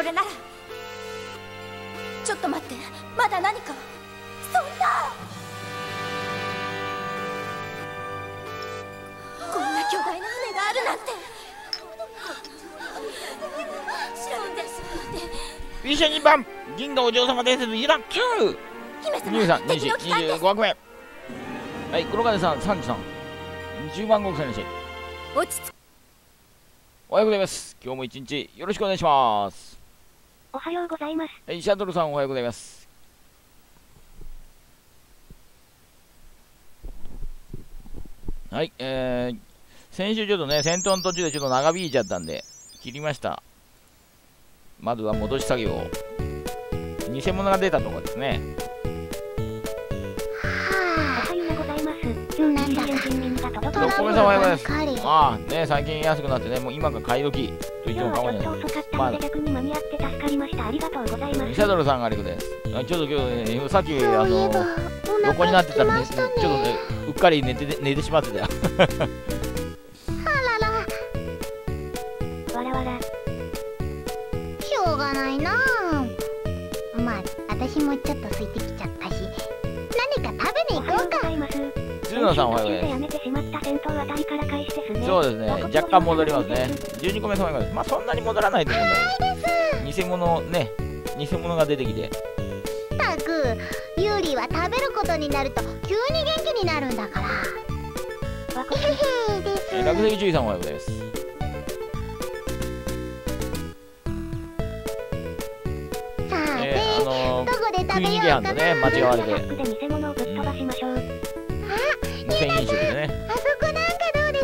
これなら。ちょっと待って、まだ何か。そんな。こんな巨大な船があるなんて。調べてしまって。 ミッション2番、銀河お嬢様伝説イラッキュー。 姫様、 敵の機関です。25枠目。はい、黒金さん、33。10番国戦のシーン。 落ち着く。 おはようございます。今日も一日よろしくお願いします。 おはようございます。 はい、シャトルさんおはようございます。はい、先週ちょっとね、戦闘の途中でちょっと長引いちゃったんで、切りました。まずは戻し作業。偽物が出たところですね。 おはようございます。なんだか 6個目さんおはようございます。ああ、ね、最近安くなってね、もう今が買い時と言っても過言じゃない。 まあ、逆に間に合って助かりました。ありがとうございます。 シャドルさんがありがとうです。ちょっと今日ね、さっき横になってたらね、ちょっとね、うっかり寝てしまってたよ。 あらら。わらわら。しょうがないなぁ。まあ、私もちょっと空いてきちゃったし、何か食べに行こうか。 鶴野さんおはようございます。そうですね、若干戻りますね。12個目様が、まあそんなに戻らないと思うんだけど、偽物ね、偽物が出てきて。 たく、ユーリは食べることになると急に元気になるんだから。へへです。 落石注意さんおはようございます。 さて、どこで食べようかな。 ね、間違われて。 偽物をぶっ飛ばしましょう。 偽飲食でね。 あそこなんかどうです？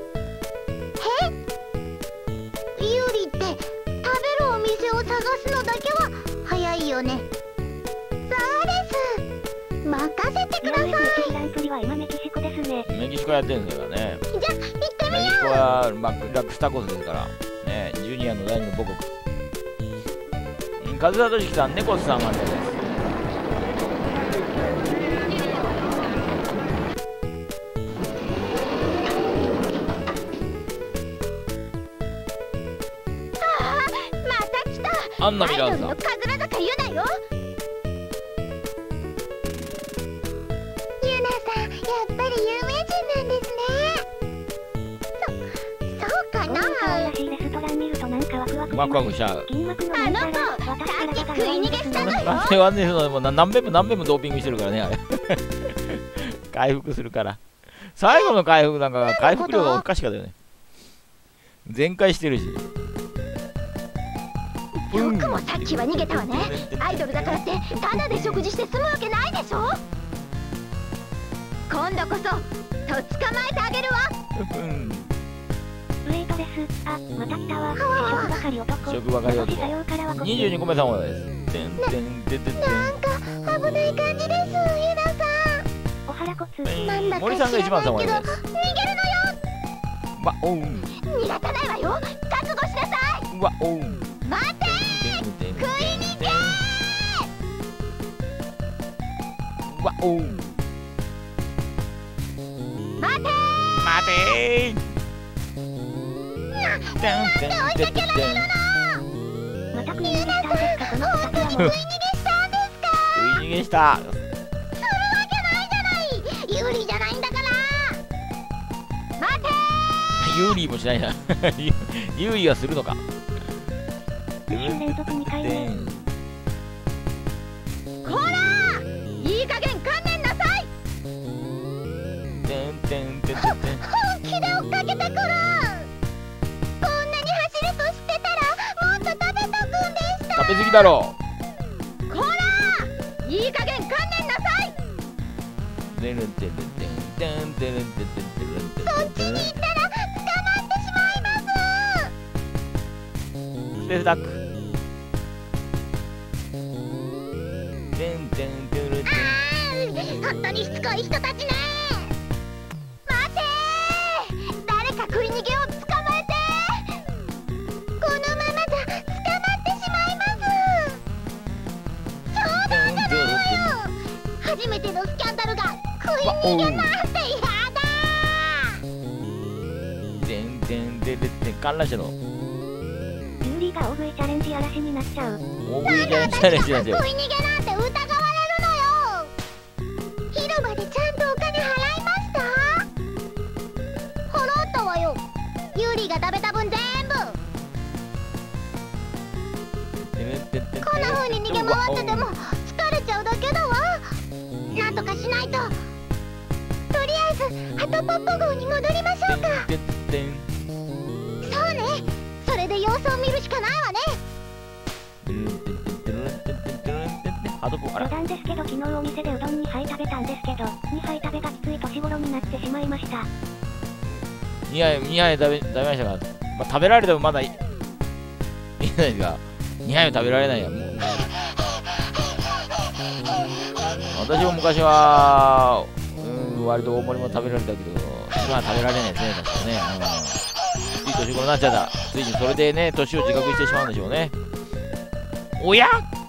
ユーリって食べるお店を探すのだけは早いよね。そうです。任せてください。グランプリは今メキシコですね。 メキシコやってるんですからね。 じゃあ行ってみよう。 メキシコはラクスタコスですからね、ジュニアの第二の母国。風里敷さん、猫さんがありがとうございます。アンナミラーズさん。 神楽坂ユナよ。ユナさん、やっぱり有名人なんですね。そうかな。 ワクワクしちゃう。 あの子、さっき食い逃げしたのよ。 あれはね、何遍もドーピングしてるからね、あれ。回復するから。最後の回復なんか、回復量がおかしかったよね。全開してるし。 よくもさっきは逃げたわね。アイドルだからってタダで食事して済むわけないでしょ。今度こそとっ捕まえてあげるわ。 ウェイトです。あ、また来たわ。食ばかり男。 食ばかり男。22個目様です。 なんか危ない感じです、ユナさん。お腹骨。なんだか森さんが一番様です。 逃げるのよ。 わおう。 逃がさないわよ。覚悟しなさい。 わおう。 待て。食い逃げ。 わおう。 待て。 待て。 なんで追いかけられるの。また食い逃げしたんですか。このお宅はもう食い逃げしたんですか。 食い逃げした。 するわけないじゃない。ユーリじゃないんだから。 待て。 ユーリもしないな。ユーリはするのか。 連続2回目。 こらー、いい加減観念なさい。 本気で追っかけてくる。こんなに走ると知ってたらもっと食べとくんでした。 食べ過ぎだろう。こらー、いい加減観念なさい。 そっちに行ったら捕まってしまいます。 スペースダック。 本当にしつこい人たちね。待てー、誰か食い逃げを捕まえて。このままじゃ捕まってしまいます。冗談じゃないよ。初めてのスキャンダルが食い逃げなんてやだー。 観覧車のユーリが大食いチャレンジい嵐になっちゃう。 大食いチャレンジチャレンジなんですよ。 食い逃げなんて疑われるのよ。広場でちゃんとお金払いました？払ったわよ。ユーリが食べた分全部。こんな風に逃げ回ってても疲れちゃうだけだわ。なんとかしないと。とりあえずハトポッポ号に戻りましょうか。そうね、それで様子を見るしかないわね。余談ですけど、昨日お店でうどん2杯食べたんですけど、2杯食べがきつい年頃になってしまいました。 2杯食べましたが、まあ、食べられてもまだいいじゃないですか。2杯は食べられないやもう。私も昔は割と大盛りも食べられたけど、今は食べられないですね、確かね。いい年頃になっちゃった。ついにそれでね、年を自覚してしまうんでしょうね。おや？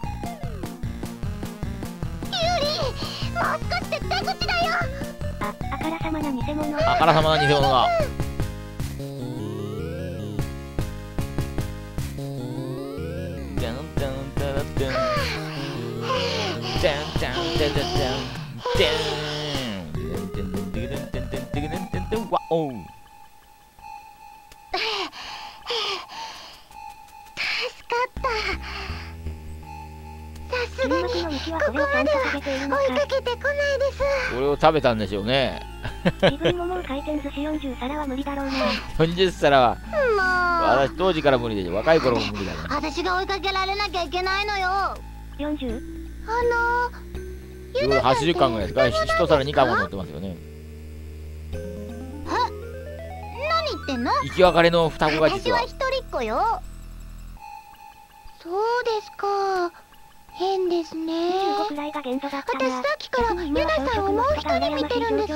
もう少しで出口だよ。あからさまな偽物。 あからさまな偽物が。おう。 助かった。さすがにここまでは追いかけてこないです。 これを食べたんでしょうね。 自分ももう回転寿司40皿は無理だろうな。 40皿はもう私当時から無理でしょ。若い頃も無理だね。 私が追いかけられなきゃいけないのよ。40？ ちょうど80貫ぐらいですか。1皿2貫も乗ってますよね。 何言ってんの？ 生き別れの双子が実は。 私は一人っ子よ。そうですか。変ですね。25くらいが限度だったな。私さっきからユナさんをもう一人見てるんです。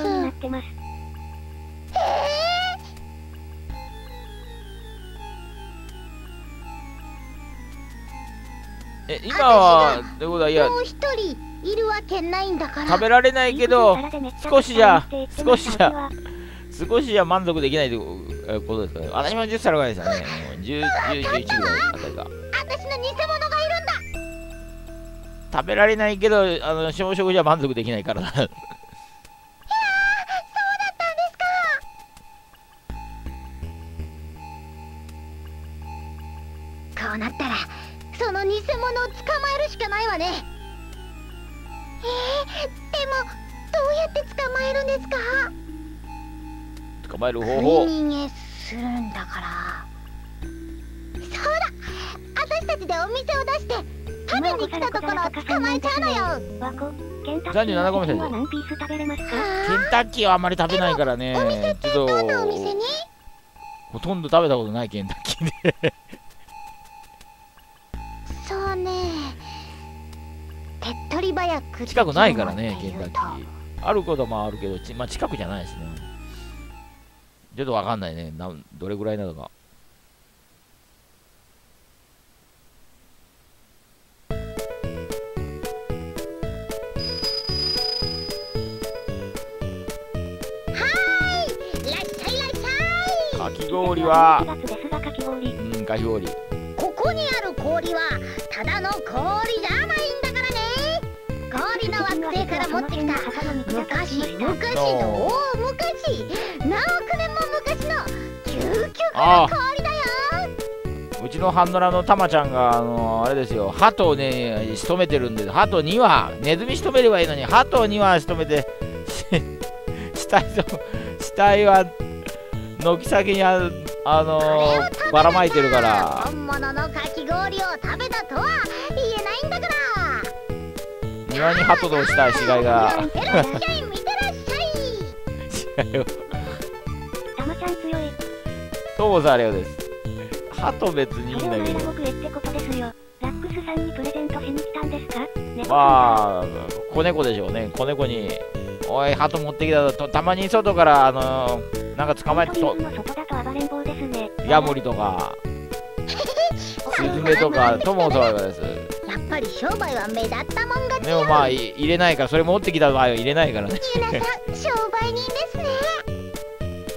今はということは、いや、 もう一人いるわけないんだから。 食べられないけど少しじゃ満足できないということですからね。私も10皿ぐらいでしたね。10、11ぐらいあたりが。 私の偽物がいるんだ。 食べられないけど小食じゃ満足できないからだ。 いやー、そうだったんですか。こうなったらその偽物を捕まえるしかないわね。でもどうやって捕まえるんですか？ 捕まえる方法。 食い逃げするんだから。そうだ、私たちでお店を出して食べに来たところを捕まえちゃうのよ。 37個目先生。ケンタッキーはあんまり食べないからね。 お店ってどんなお店に？ ほとんど食べたことないケンタッキーで。 そうね、手っ取り早く近くないからね、ケンタッキー。あることもあるけど、まあ、近くじゃないですね。ちょっとわかんないね。どれぐらいなのか。かき氷は、かき氷。 ここにある氷はただの氷じゃないんだからね。氷の惑星から持ってきた昔の大昔、何億年も昔の究極の氷だよ。 うちのハンドラのタマちゃんがあれですよ、鳩をね仕留めてるんで、鳩2羽、ネズミ仕留めればいいのに鳩2羽仕留めて死体は軒先にばらまいてるから。 本物のかき氷を食べたとは言えないんだから。 庭に鳩のした死骸が。 見てらっしゃい、見てらっしゃい。 死骸を。 タマちゃん強い。 トモさんあれよです。鳩別にいいんだけど。 僕ってことですよ。ラックスさんにプレゼントしに来たんですか？ まあ子猫でしょうね。子猫におい鳩持ってきたぞと、たまに外からなんか捕まえてと、ヤモリとかスズメとかトモとかです。 やっぱり商売は目立ったもん勝ち。 でもまあ入れないから、それ持ってきた場合は入れないからね。 ユナさん商売人ですね。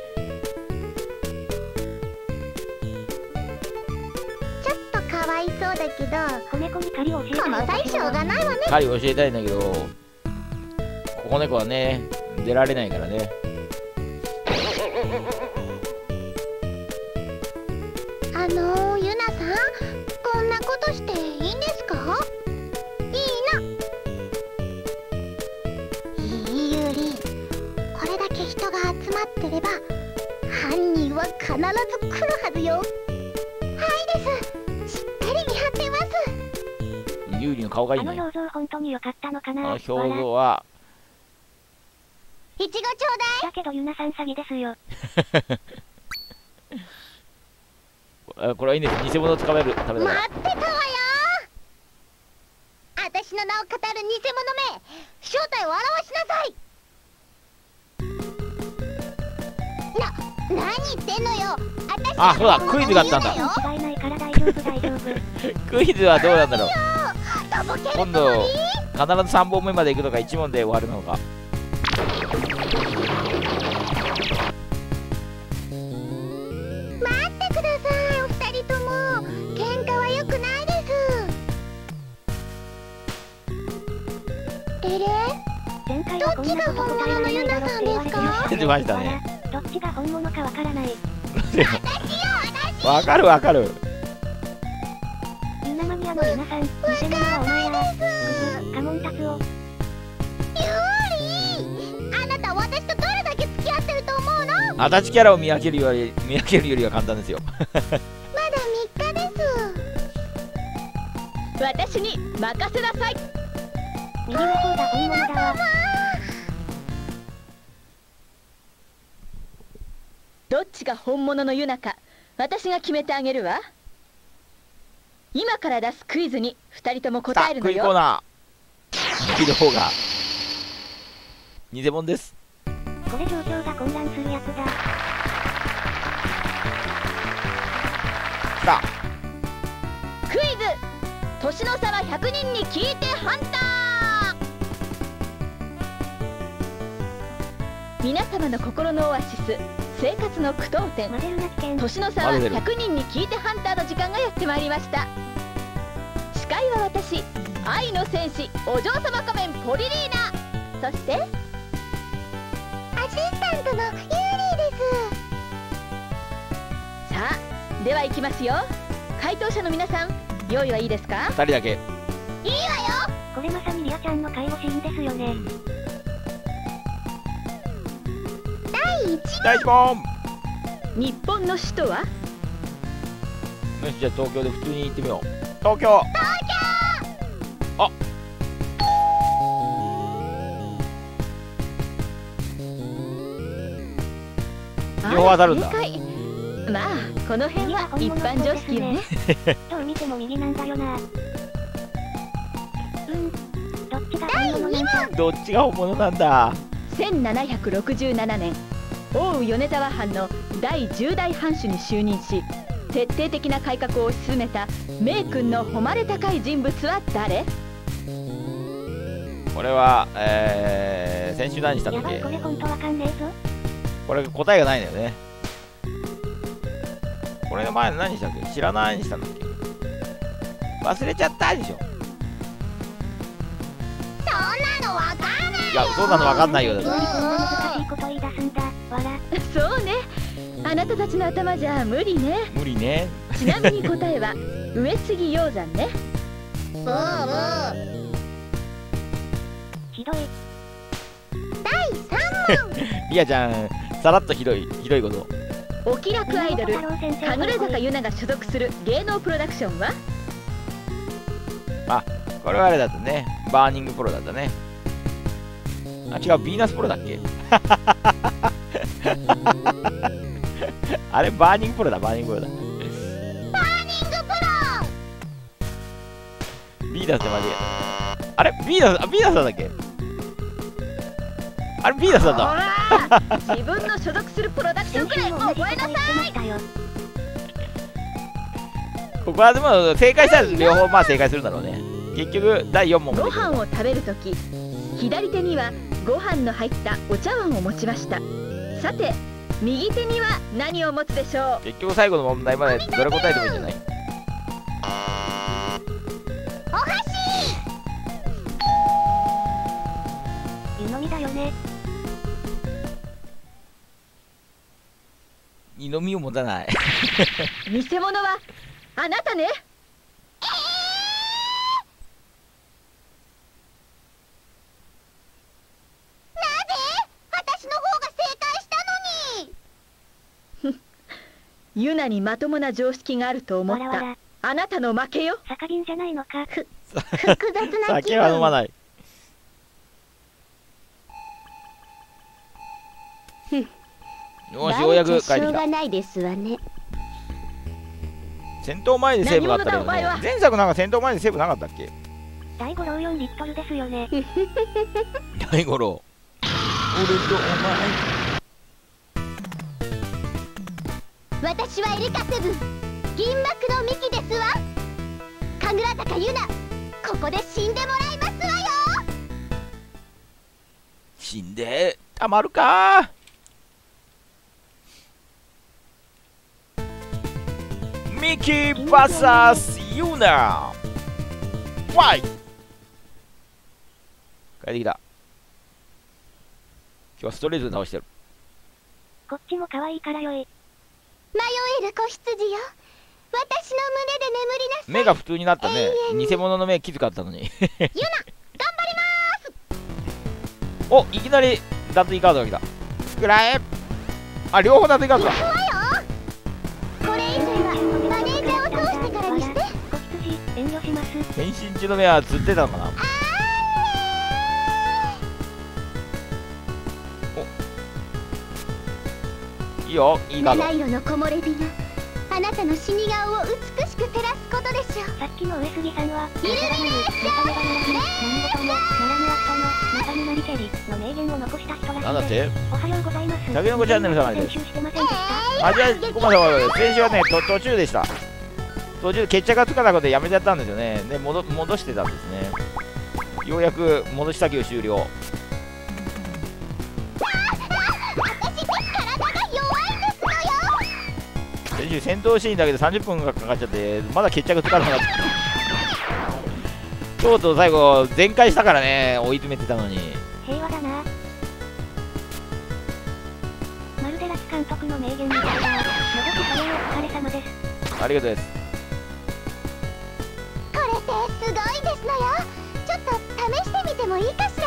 ちょっとかわいそうだけど、 子猫に狩りを教えこの際しょうがないわね。 狩り教えたいんだけど、子猫はね、出られないからね。 ゆなさん、こんなことしていいんですか？いいゆり、これだけ人が集まってれば犯人は必ず来るはずよ。はいです。しっかり見張ってます。 ユーリの顔がいいあのね。 表情本当に良かったのかな。 あの表情は、 いちごちょうだい。 だけどゆなさん詐欺ですよ。 これはいいんです。偽物を食べるためだから。 待ってたわよ。私の名を語る偽物め、正体を表しなさい。何言ってんのよ。私あ、そうだ、クイズがあったんだ。 間違いないから大丈夫大丈夫。 クイズはどうなんだろう。 とぼけるつもり？ 今度、必ず3本目まで行くのか、1問で終わるのか。 待ってください、お二人とも。喧嘩は良くないです。でれ？ 前回はこんなこと答えられないだろうって言われてました出てましたね。 どっちが本物かわからない。 わかるわかる。 ゆなマニアのゆなさん、偽物はお前や。カモンタツオ。 ユーリ、あなた私とどれだけ付き合ってると思うの？ 足立キャラを見分けるよりは簡単ですよ。 まだ3日です。私に任せなさい。 右の方が本物だわ。 どっちが本物のユナか私が決めてあげるわ。今から出すクイズに2人とも答えるのクイズコーよ。 ナー。右の方が偽物です。 これ状況が混乱するやつだ。 来た。 クイズ、年の差は100人に聞いてハンター。皆様の心のオアシス、生活の句読点、 マデルナ危険。 年の差は100人に聞いてハンターの時間がやってまいりました。司会は私、愛の戦士お嬢様仮面ポリリーナ、そしてアシスタントのユーリーです。さあ、では行きますよ。回答者の皆さん、用意はいいですか？ 2人だけ。 いいわよ。 これまさにリアちゃんの介護シーンですよね。 第1問。 日本の首都は？ よし、じゃあ東京で普通に行ってみよう。東京。あ、両方当たるんだ。 正解。まあこの辺は一般常識よね。 どう見ても右なんだよな。どっちが本物なんだ。 どっちが本物なんだ。 1767年、奥羽米沢藩の第10代藩主に就任し、徹底的な改革を推し進めた名君の誉れ高い人物は誰？ これは、先週何したんだやばい、 っけ。 これほんとわかんねえぞ。 これ答えがないんだよね。これの前の何したっけ。知らないにしたんだっけ。忘れちゃったでしょ。 そんなのわかんない。 いや、そんなの分かんないよ。だこんってな難しいこと言い出すんだ。わら。 そうね。あなたたちの頭じゃ無理ね。 無理ね。 ちなみに答えは上杉鷹山ね。 ひどい。 第3問。 リアちゃん、さらっとひどいこと。 お気楽アイドル神神楽坂ゆなが所属する芸能プロダクションは？ あ、これはあれだったね。バーニングプロだったね。あ、違う、ヴィーナスプロだっけ。あれ、バーニングプロだ、バーニングプロだ。 バーニングプロ。 ヴィーナスって間違えた。あれ、ヴィーナスだっけ。あれ、ヴィーナスだった。 ほら自分の所属するプロダクションくらい覚えなさい。 ここはでも正解したら両方まあ正解するんだろうね。結局第4問までご飯を食べるとき、左手にはご飯の入ったお茶碗を持ちました。さて右手には何を持つでしょう？ 結局最後の問題までどれ答えてもいいんじゃない。 理だよね。 二の身を持たない。 偽物はあなたね。 私の方が正解したのに。 ユナにまともな常識があると思ったわらわら。 あなたの負けよ。 酒瓶じゃないのか。複雑な気酒は飲ま分。 ない。よし、ようやく帰ってきた。 ないですわね。 戦闘前でセーブがあったけどね何者だお前は。 前作なんか戦闘前でセーブなかったっけ？ 第5ロー4リットルですよね。 大五郎。俺と私はエリカセブン、銀幕のミキですわ。神楽坂ユナ、ここで死んでもらいますわよ。 死んでたまるか。ミキ VS ユナファイト。帰ってきた。今日はストレートで倒してる。 こっちも可愛いからよい。迷える子羊よ、私の胸で眠りなさい。 目が普通になったね。偽物の目気づかったのに。 ユナ、頑張りお、いきなり脱衣カードが来た。くらえ。あ、両方脱衣カードだ。 これ以上はマネージャーを通してからにして。子羊、遠慮します。 変身中の目は釣ってたのかな。お、いいよ、いいカード。 七色の木漏れ日があなたの死に顔を美しく照らすことでしょう。さっきの上杉さんはイルミネーション、何事もならぬ人の中になりけりの名言を残した人らしいです。 なんだって。 おはようございます。 たけのこチャンネル様です。 練習してませんでした。 あ、じゃあ、ごめんなさい。先週はね、途中でした。途中で決着がつかなくてやめちゃったんですよね。で、戻してたんですね。ようやく戻し作業終了。 私、体が弱いんですのよ。 先週戦闘シーンだけで30分がかかっちゃって、まだ決着つかなかった。とうとう最後、全開したからね、追い詰めてたのに。 平和だな。まるでラス監督の名言みたいだ。のぞきそれをお疲れ様です。 ありがとうです。 これってすごいですのよ。ちょっと試してみてもいいかしら。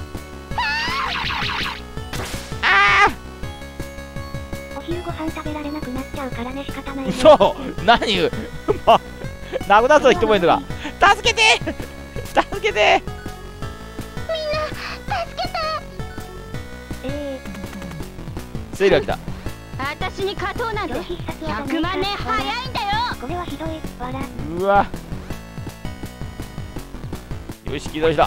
お昼ご飯食べられなくなっちゃうからね、仕方ないね。 そう何言うなくなった人もいるが、助けて助けて、 みんな助けて。 セイルが来た。 私に勝とうなんて必殺技 100万年早いんだよ。 これはひどい。わら。 うわ、よし、起動した。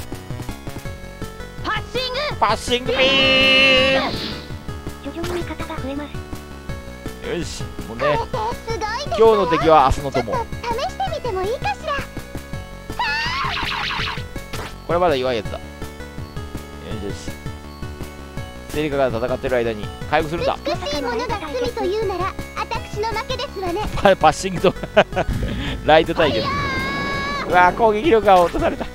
パッシングパッシングビー徐々に味方が増えます。 ム。よし、もうこれね、 ってすごいです今日の敵は明日のちょっ友。 と試してみてもいいかしら。 これまだ弱いやつだ。よしよし、セリカが戦ってる間に回復するんだ。 美しいものが罪というなら私の負けですわね。 これパッシングとライト対決。うわー、攻撃力が落とされた。も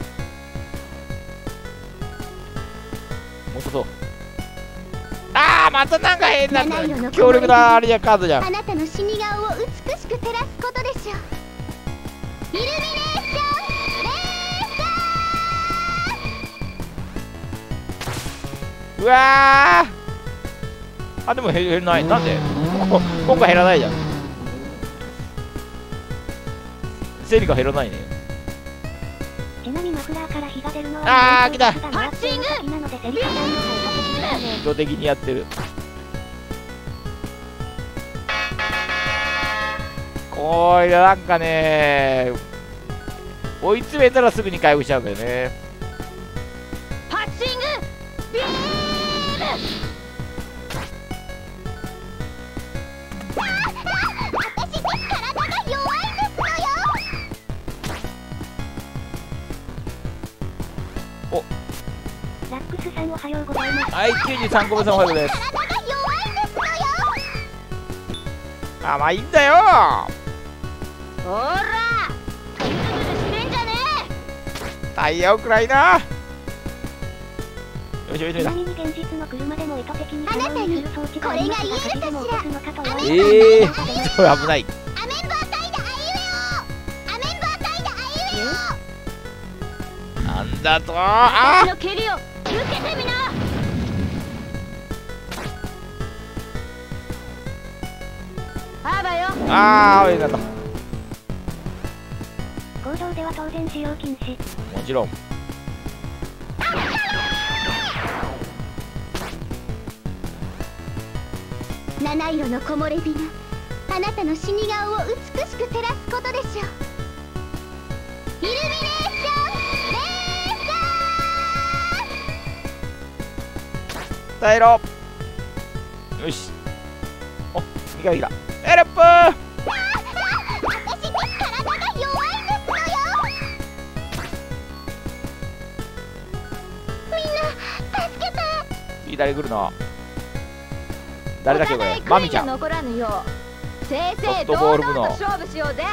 うそう。あー、またなんか変な強力なあれじゃカードじゃん。 あなたの死に顔を美しく照らすことでしょう。イルミネーションレーうわー、あ、でも減らない。なんで今回減らないじゃん。セリカ減らないね。 ちなみにマフラーから火が出るのはあー、来た。 パッシングなのでセリカさんの方が敵ですね。 意図的にやってる。これなんかね、追い詰めたらすぐに回復しちゃうんだよね。 パッシングビーム。 私体が弱いんですのよ。ラックスさんおはようございます。 はい、93個目さんおはようです。 体が弱いんですのよ。 あ、まあいいんだよ。 ほらグズグズしてんじゃねタイヤをくらいな。 よしよしよし。 ちなみに現実の車でも意図的に作動する装置がありますが、火事でも起こすのかと思います。 それ危ない。 アメンバーサイドあいうえお。アメンバーサイドあいうえお。 なんだと。あの蹴りを受けてみな。あばよ。 ああ、よかった。 公道では当然使用禁止。 もちろん。 七色の木漏れ日があなたの死に顔を美しく照らすことでしょう。イルミネーションレー耐えろ。よし。お、いかいか。エルップー。 私って体が弱いんですのよ。みんな助けて。 左来るの。誰だっけこれ。マミちゃん。 残らぬよう正ソフ 々 トボール部の堂々と勝負しようぜ。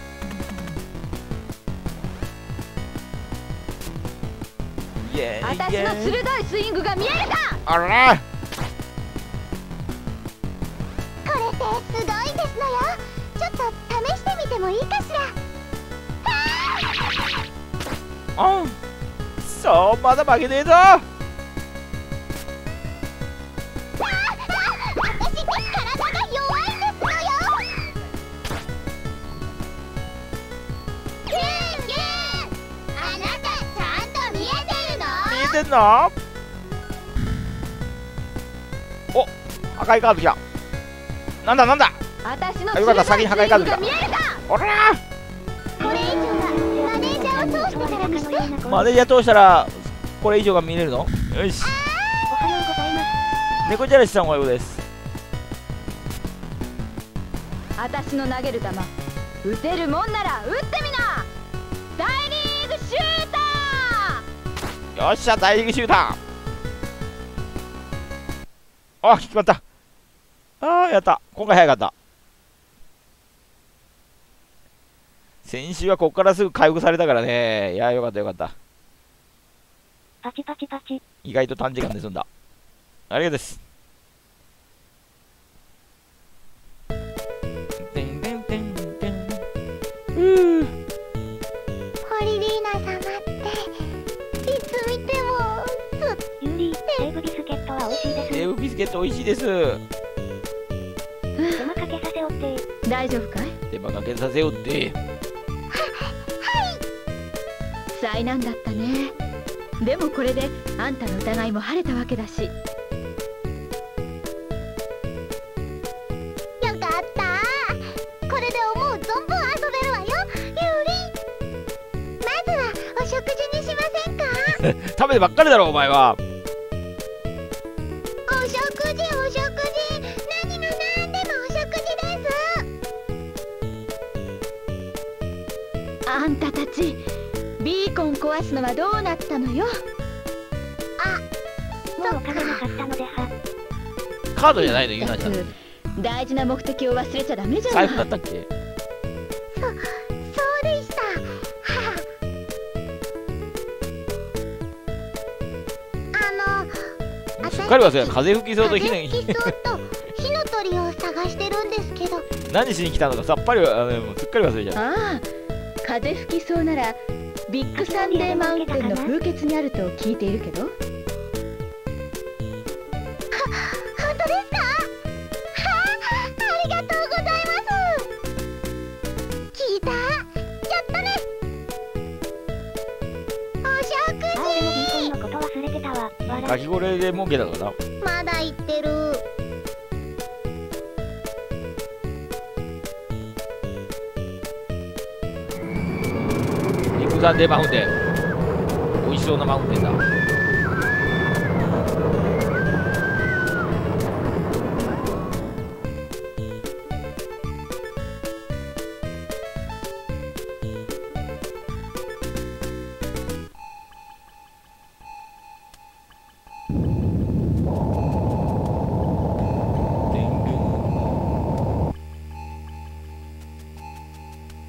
イエーイ。 私の鋭いスイングが見えるか。 あら。 これってすごいですのよ。ちょっと試してみてもいいかしら。 うん。そう、まだ負けねえぞ。 私って体が弱いんですのよ。キュンキュン。あなたちゃんと見えてるの？ 見えてんの？お、破壊カード来た。なんだなんだ。 私のあ、よかった、先に破壊カード来た。 見えるか。 おらこれ以上はマネージャーを通してからにして。 ー。マネージャー通したらこれ以上が見れるの？よし。 おはようございます。 猫じゃらしさんおはようです。 私の投げる球打てるもんなら打ってみな。大リーグシュータよっしゃ、大リーグシューター。あ、決まった。ああ、やった。今回早かった。先週はここからすぐ回復されたからね。いや、よかったよかった。 パチパチパチ。 意外と短時間で済んだ。ありがとうです。てんてんてんてん。 ホリリーナ様っていつ見てもユーリー、セーブビスケットは美味しいです。 セーブビスケット美味しいです。 手間かけさせおって。 大丈夫かい。 手間かけさせようって。 災難だったね。でもこれであんたの疑いも晴れたわけだし。 よかったこれで思う存分遊べるわよ、ユーリー。まずはお食事にしませんか？ 食べてばっかりだろお前は。 お食事何が何でもお食事です。 あんたたちビーコン壊すのはどうなったのよ。 もうお金なかったのでは。 カードじゃないのゆなちゃん。 大事な目的を忘れちゃダメじゃない。 財布だったっけ？ そうでした。 すっかり忘れた。風吹きそうと火の風吹きそうと火の鳥を探してるんですけど。 何しに来たのかさっぱりもうすっかり忘れちゃう。 ああ、風吹きそうならビッグサンデーマウンテンの風穴にあると聞いているけど。 本当ですか？ありがとうございます。聞いた？やったね。お食事。でもビーコンのこと忘れてたわ。 かきこれで儲けたのかな。 まだ言ってる。 ビッグサンデーマウンテン。美味しそうなマウンテンだ。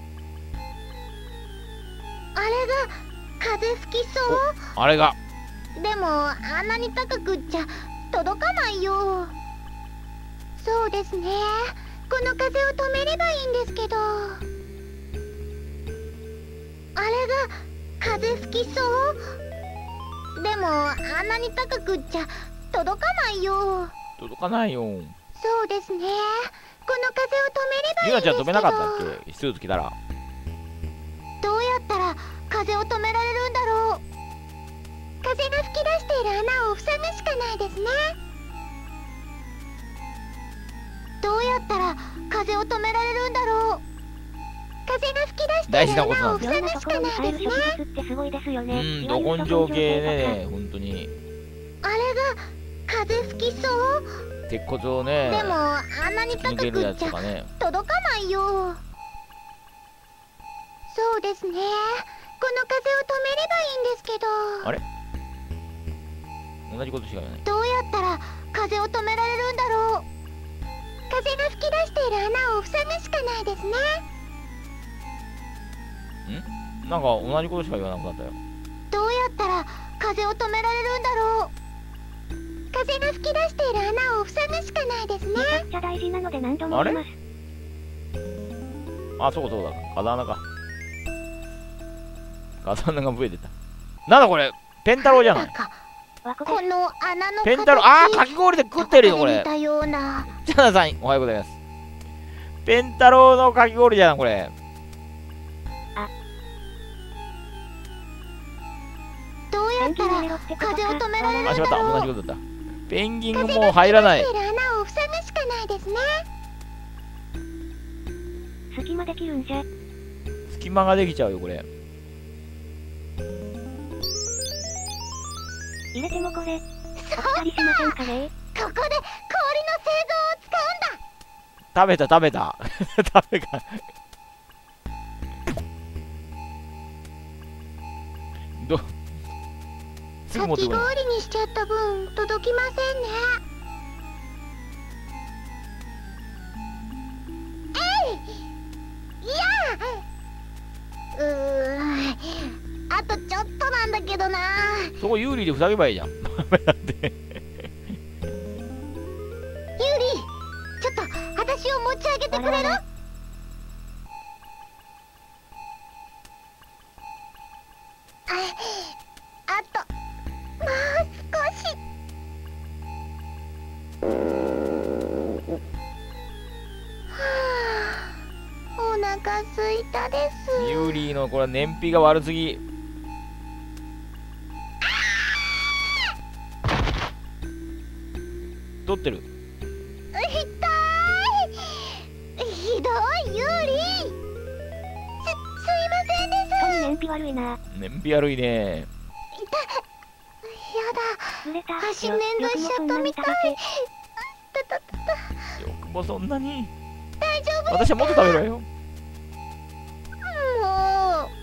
あれが風吹きそう。 あれがでもあんなに高くっちゃ届かないよ。そうですね、この風を止めればいいんですけど。あれが風吹きそう？でもあんなに高くっちゃ届かないよ。 届かないよ。 そうですね、この風を止めればいいんですけど。 ゆなちゃん止めなかったっけ、スーツ着たら。 どうやったら風を止められるんだろう。風が吹き出している穴を塞ぐしかないですね。どうやったら風を止められるんだろう。風が吹き出している穴を塞ぐしかないですね。 ど根性系ね、本当に。 あれが風吹きそう？ 鉄骨をね、 でもあんなに高くっちゃ届かないよ。そうですね、この風を止めればいいんですけど。 あれ、同じことしか言わない。 どうやったら風を止められるんだろう。風が吹き出している穴を塞ぐしかないですね。 なんか同じことしか言わなくなったよ。 どうやったら風を止められるんだろう。風が吹き出している穴を塞ぐしかないですね。めちゃくちゃ大事なので何度も言います。 あ、そうだ、風穴か。風穴が増えてた。なんだこれ、ペンタロウじゃない。 この穴のペンタロウ、かき氷で食ってるよこれ。 ジャナさん、おはようございます。ペンタロウのかき氷じゃんこれ。 どうやったら風を止められるんだろう。 しまった、同じことだった。ペンギンがもう入らない。 穴を塞ぐしかないですね。隙間できるんじゃ。 隙間ができちゃうよこれ。 入れてもこれお二人しませんかね。ここで氷の製造を使うんだ。 食べた食べたすぐ持ってこい。 かき氷にしちゃった分届きませんね。あとちょっとなんだけどな。 そこ有利で塞げばいいじゃん。 ユーリ、ちょっと私を持ち上げてくれる？あともう少し。お腹すいたです。 ユーリーのこれは燃費が悪すぎ。取ってる。 痛い。ひどいユーリ。すいませんです。燃費悪いな。 燃費悪いね。 やだ。足捻挫しちゃったみたい。 よくもそんなに。 大丈夫？ 私はもっと食べろよ。 もう。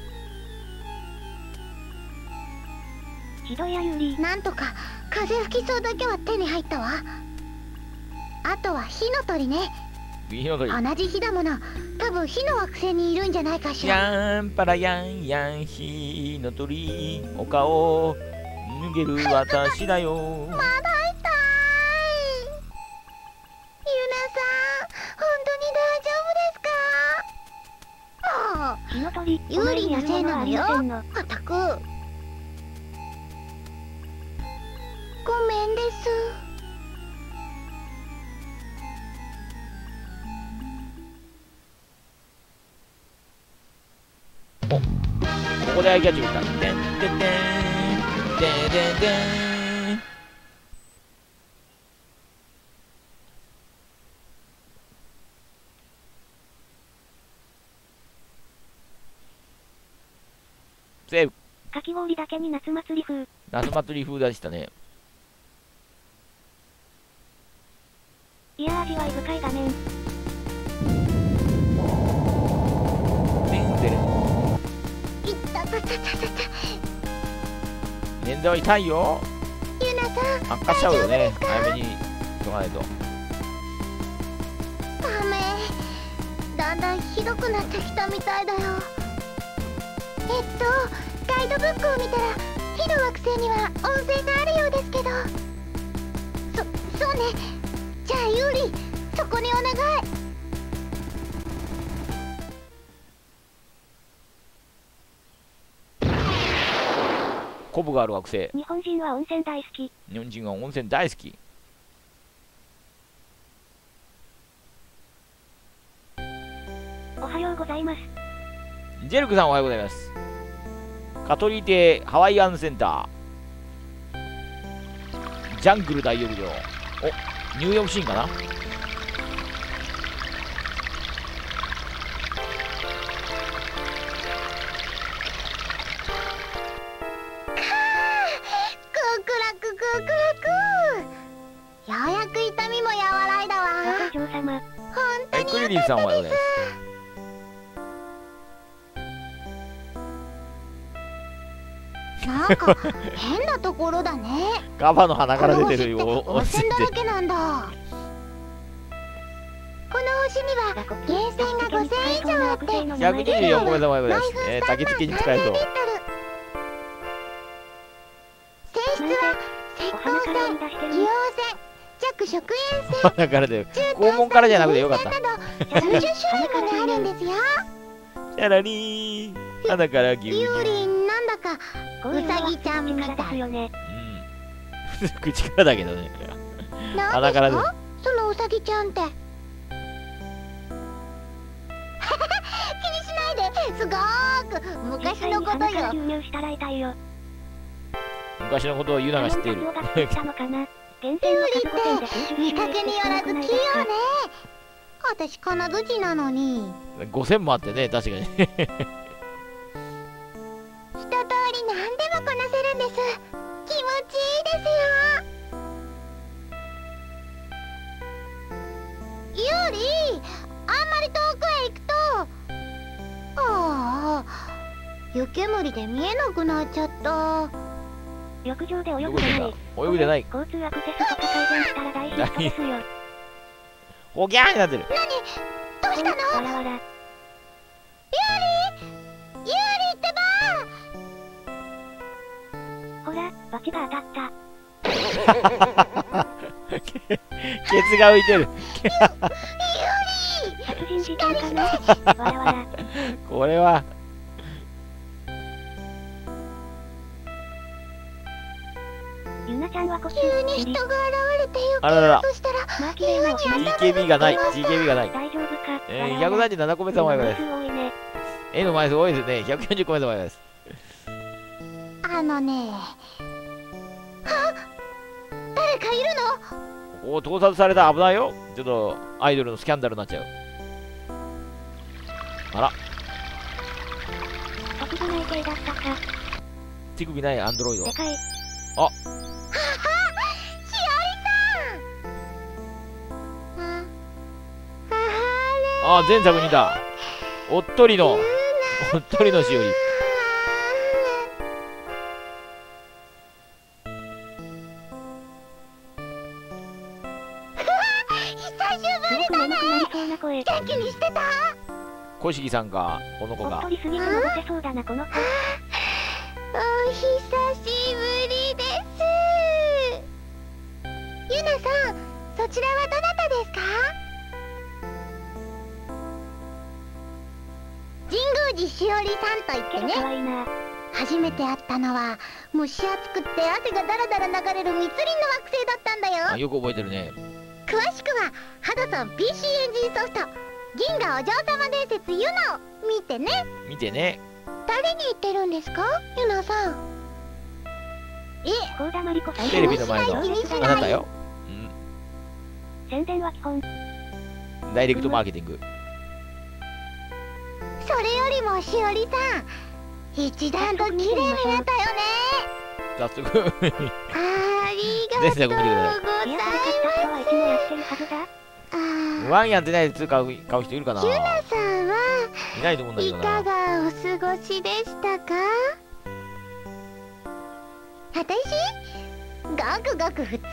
ひどいやユーリ。なんとか風吹きそうだけは手に入ったわ。あとは火の鳥ね。 火の鳥。 同じ火だもの。多分火の惑星にいるんじゃないかしら。 やんぱらやんやん火の鳥、お顔脱げる私だよ。 まだ痛い。ゆなさん、本当に大丈夫ですか？火の鳥、ユーリのせいなのよ。まったく。ごめんです。 ここでアイキャッチ打った。てんてんてんてんてんてん。セーブ。 かき氷だけに夏祭り風。 夏祭り風でしたね。 いや、味わい深い画面。 捻挫は痛いよ。 ゆなさん、 悪化しちゃうよね。早めにしとかないと。 ダメ。だんだんひどくなってきたみたいだよ。ガイドブックを見たら火の惑星には温泉があるようですけど。そうね。じゃあユーリ、そこにお願い。 コブがある惑星。 日本人は温泉大好き。 日本人は温泉大好き。 おはようございます。 ジェルクさんおはようございます。カトリテハワイアンセンター。ジャングル大浴場。お、ニューヨークシーンかな。 ようやく痛みも和らいだわ。 お嬢様。 本当にクリリンさんおはようございます。 なんか変なところだね。 カバの鼻から出てるよ。 温泉だらけなんだ。この星には源泉が5000以上あって、 124個目様おはようございます。焚き付けに使えそう。 泉質は石膏泉、硫黄泉、弱食塩泉、 鼻から出る。肛門からじゃなくてよかった。 数十種類もあるんですよ。 チャラリー。鼻から牛乳。 ユーリン、なんだかウサギちゃんみたい。 ですよね。 うん。口からだけどね。 なんですかそのウサギちゃんって。気にしないで、すごーく昔のことよ。 牛乳したら痛いよ。 昔のことをユナが知っている。 ユーリって見かけによらず器用ね。私金槌なのに。 5000もあってね、確かに。 一通り何でもこなせるんです。気持ちいいですよ。ユーリ、あんまり遠くへ行くと、ああ、湯煙で見えなくなっちゃった。 浴場で泳ぐじゃない。 泳ぐじゃない。 交通アクセスとか改善したら大ヒットですよ。 ほぎゃーになってる。 どうしたの？ わらわら。 ユーリってば。 ほら、バチが当たった。 ケツが浮いてる。 殺人事件かな。わらわら。 これは。 ユナちゃんはこっち急に人が現れてよあららら。 としたら、 まあ綺麗なお尻。 GKB がない。GKB がない。 大丈夫か。 137個目様おはようございます。 多いね。 絵の枚数多いですね。140個目様おはようございます。 あのね、誰かいるの？ おお、盗撮された。危ないよ。ちょっとアイドルのスキャンダルになっちゃう。あら、 手首内定だったか。 手首ないアンドロイド。 でかい。 あ、 しおりさん。 あ、前作にいた。おっとりのしおり。 久しぶりだね。元気にしてた？ 小杉さんか、この子がおっと。りすぎて戻せそうだな、この子。 お久しぶりです。ユナさん、そちらはどなたですか？神宮寺しおりさんと言ってけど可ね、 愛いな。 初めて会ったのは蒸し暑くって汗がだらだら流れる密林の惑星だったんだあ、 よ。 よく覚えてるね。 詳しくはハドソン PC エンジンソフト銀河お嬢様伝説ユナを見てね。 見てね。 誰に言ってるんですか、ユナさん？ 幸田真理子さん。 テレビの前の気にしないあなたよ。 宣伝は基本。 ダイレクトマーケティング。 それよりもしおりさん、一段と綺麗になったよね。 早速。 ありがとうござい前作見てください。 イヤホン買った人はいつもやってるはずだ。 ワンやってないで買う人いるかな。 ユナさんはいないと思うんだけいどな。 かがお過ごしでしたか？私？ごくごく普通よ。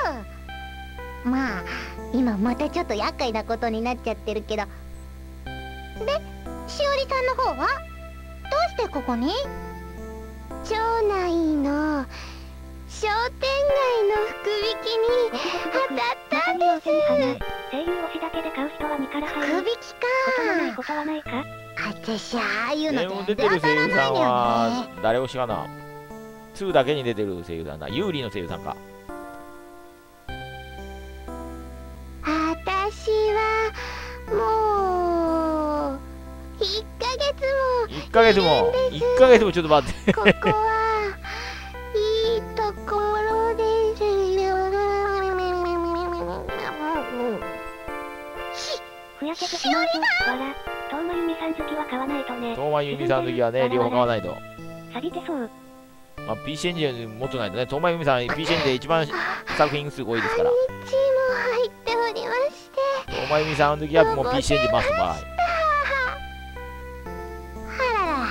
まあ今またちょっと厄介なことになっちゃってるけど。で、しおりさんの方はどうしてここに？ 町内の商店街の福引きに当たったんです。 声優推しだけで買う人は2から入る。 福引きか。 ことのないことはないか。 私ああいうのでも全然当出てる声優さんたらないんだよはね。 誰推しかな。2だけに出てる声優さんだ。有利の声優さんか。 私はもう1ヶ 1ヶ月も1ヶ月もちょっと待って月もここはいいところですよ。 ふやけてしまうぞ。わら。遠間由美さん好きは買わないとね。 東間由美さんの時はね、両方買わないと。 錆びてそう。 まあ、PC エンジン持ってないとね、東間由美さん PC エンジンで一番作品数多いですから。 日も入っておりまして。 東間由美さんの時はもう PC エンジンマストバイ。 あらら。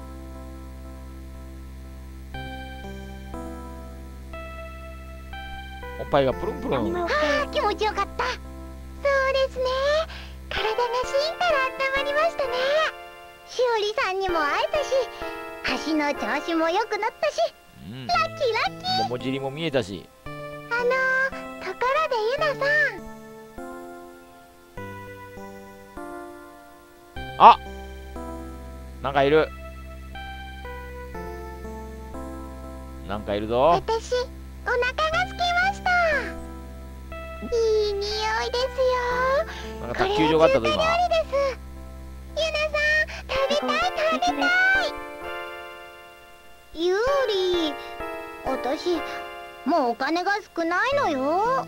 おっぱいがプルンプルン。 あー気持ちよかった。そうですね。体がしんから温まりましたね。しおりさんにも会えたし、足の調子も良くなったし、 うん。 ラッキーラッキー。 桃尻も見えたし。 ところでゆなさん。 あ、なんかいる。なんかいるぞ。 私、お腹が空きました。いい匂いですよ。 なんか卓球場があったぞ今。 これは中華料理です。ゆなさん、食べたい食べたい。ゆうり、私もうお金が少ないのよ。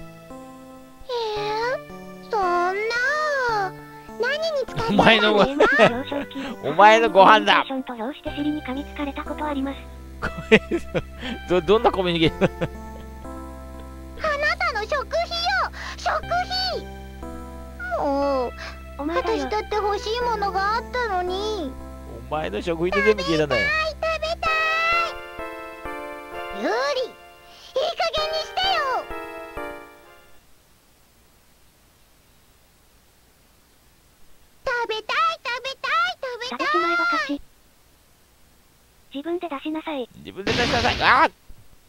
そんな何に使お前のお前のご飯だ。 と評して尻に噛みつかれたことあります。 どんなコミュニケーション。 あなたの食費よ、食費。もうお前だよ私。だって欲しいものがあったのに。 お前の食費で全部消えたんだよ。 食べたい。ゆうり、いい加減にしてよ。食べたい食べたい食べたい。 食べちまえばかし。自分で出しなさい。 自分で出しなさい。あー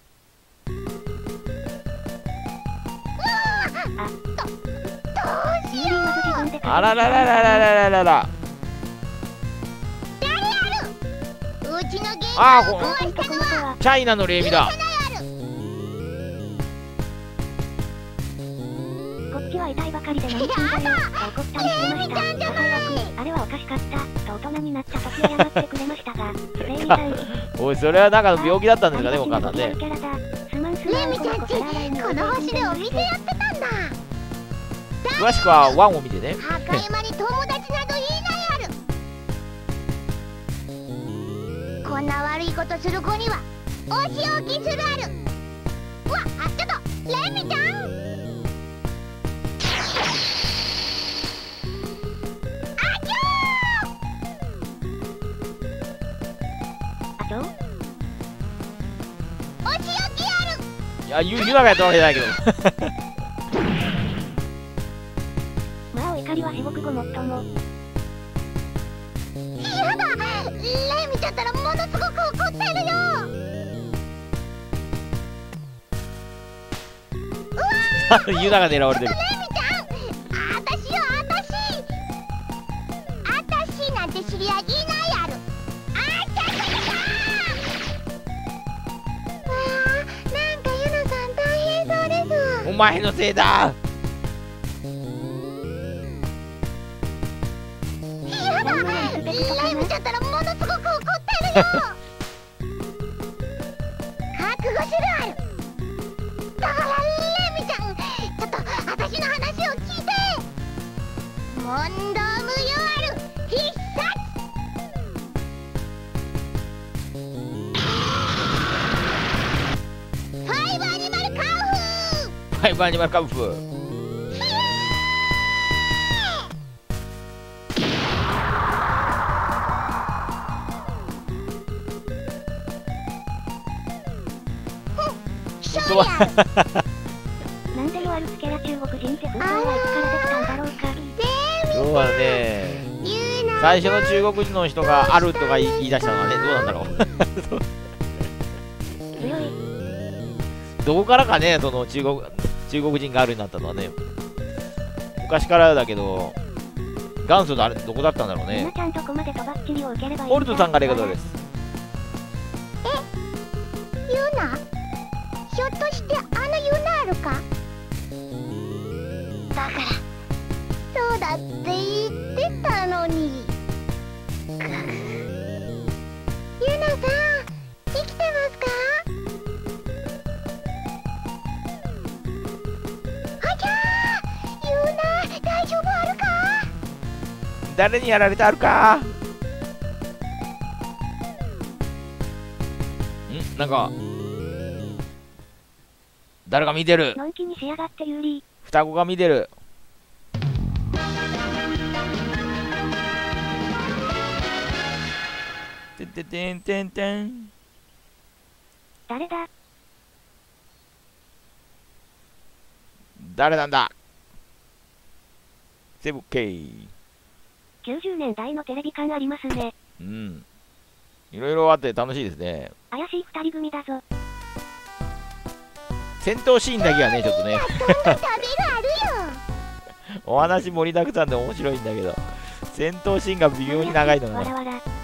ゆうりまず自分であららららららららら。 うちのゲあーームを壊したのはチャイナの礼儀だ。 こっちは痛いばかりで何すんだよ。怒ったりしてました。ご最悪。あれはおかしかったと大人になった時謝ってくれましたが、レイミさん。 おい、それはなんかの病気だったんですかね、お母さんね。 レミちゃんち、この星でお店やってたんだ。 詳しくはワンを見てね。 赤山に友達などいないある。こんな悪いことする子にはお仕置きするある。うわ、あ、ちょっとレミちゃん。あちょあちょお仕置きある。 いや、ユナがやったわけじゃないけど。 まあお怒りは至極ごもっとも。 やだ、レミちゃったらものすごく怒ってるよ。 ユナが狙われてる。 レミちゃん、あたしよ、あたし。あたしなんて知り合いいないある。あちゃちゃちゃちゃ。わあ、なんかユナさん大変そうです。 お前のせいだ。 やだ、レミちゃったらものすごく怒ってるよ。覚悟するある。だからレミちゃん、ちょっと私の話を聞いて。問答無用ある必殺。ファイブアニマルカンフー。 ファイブアニマルカンフー。 勝利ある。 なんでよあるつけや中国人って風潮はいつからできたんだろうか。 そうはね、 言うな。 最初の中国人の人があるとか言い出したのはね、どうなんだろう。 どこからかね、その中国人ガールになったのはね。昔からだけど、元祖誰どこだったんだろうね。 ちゃんどこまでとばっちりを受ければいいホルトさんがありがとうです。 ユナ、ひょっとしてあのユナあるか？だからそうだって言ってたのに。ユナさん、生きてますか？あちゃー、ユナ大丈夫あるか？ 誰にやられてあるか？なんか誰が見てる？ のんきにしやがってユーリー。 双子が見てる。てててんてんてん。 誰だ？ 誰なんだ？セブケイ。 90年代のテレビ感ありますね。 うん。いろいろあって楽しいですね。 怪しい2人組だぞ。 戦闘シーンだけはね、ちょっとね。 食べるあるよ。 お話盛りだくさんで面白いんだけど、戦闘シーンが微妙に長いのね。 わらわら。 おいしい、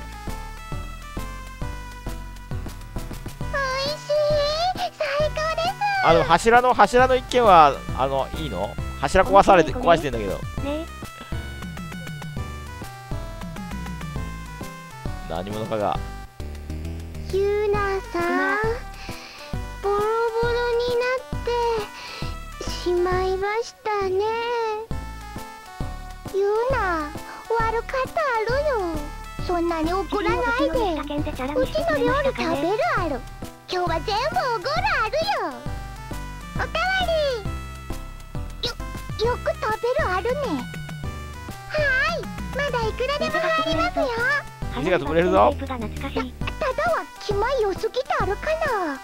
最高です。 柱の一件は、いいの？柱壊してんだけど。 ねえ。 何者かが。 ユナさん、ボロボロになってしまいましたね。ユナ、悪かったあるよ。そんなに怒らないで。うちの料理食べるある。今日は全部おごるあるよ。おかわり。よく食べるあるね。はい、まだいくらでも入りますよ。 店が潰れるぞ。 ただは気前良すぎてあるかな。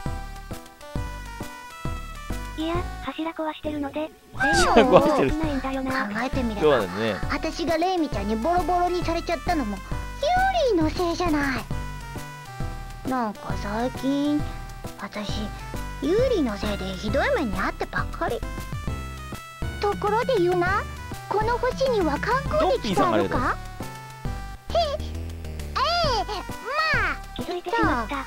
いや、柱壊してるので柱壊してる。 ないんだよな。 考えてみれば、 そうだね。 私がレイミちゃんにボロボロにされちゃったのもユーリーのせいじゃない。なんか最近私ユーリーのせいでひどい目に遭ってばっかり。ところでユナ、この星には観光歴があるか？ 気づいてしまった。 じゃあも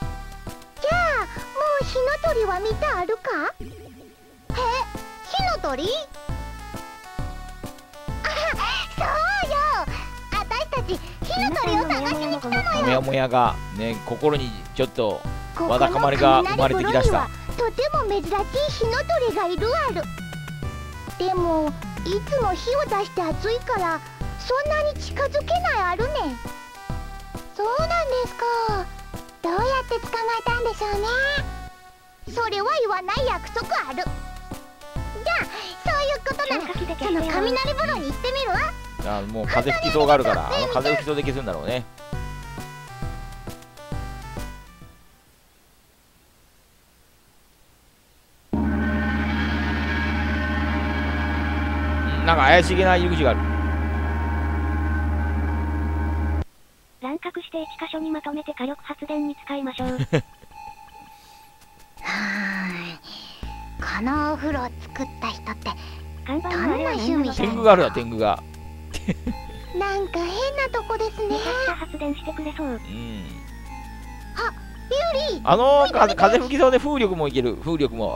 う火の鳥は見てあるか？火の鳥？そうよ、私たち火の鳥を探しに来たのよ。 もやもやがね、心にちょっとここわだかまりが生まれてきだした。 とても珍しい火の鳥がいるある。でもいつも火を出して暑いからそんなに近づけないあるね。そうなんですか。どうやって捕まえたんでしょうね。それは言わない約束ある。じゃあそういうことならその雷風呂に行ってみるわ。 もう風吹きそうがあるから、風吹きそうで消すんだろうね。なんか怪しげな入り口がある。 乱獲して1箇所にまとめて火力発電に使いましょう。 はーい。このお風呂を作った人って看板どんなのあれは趣味天狗があるわ、天狗が。 なんか変なとこですね。 めちゃくちゃ発電してくれそう。 うん。 ユーリー、 風吹きそうで風力もいける、風力も。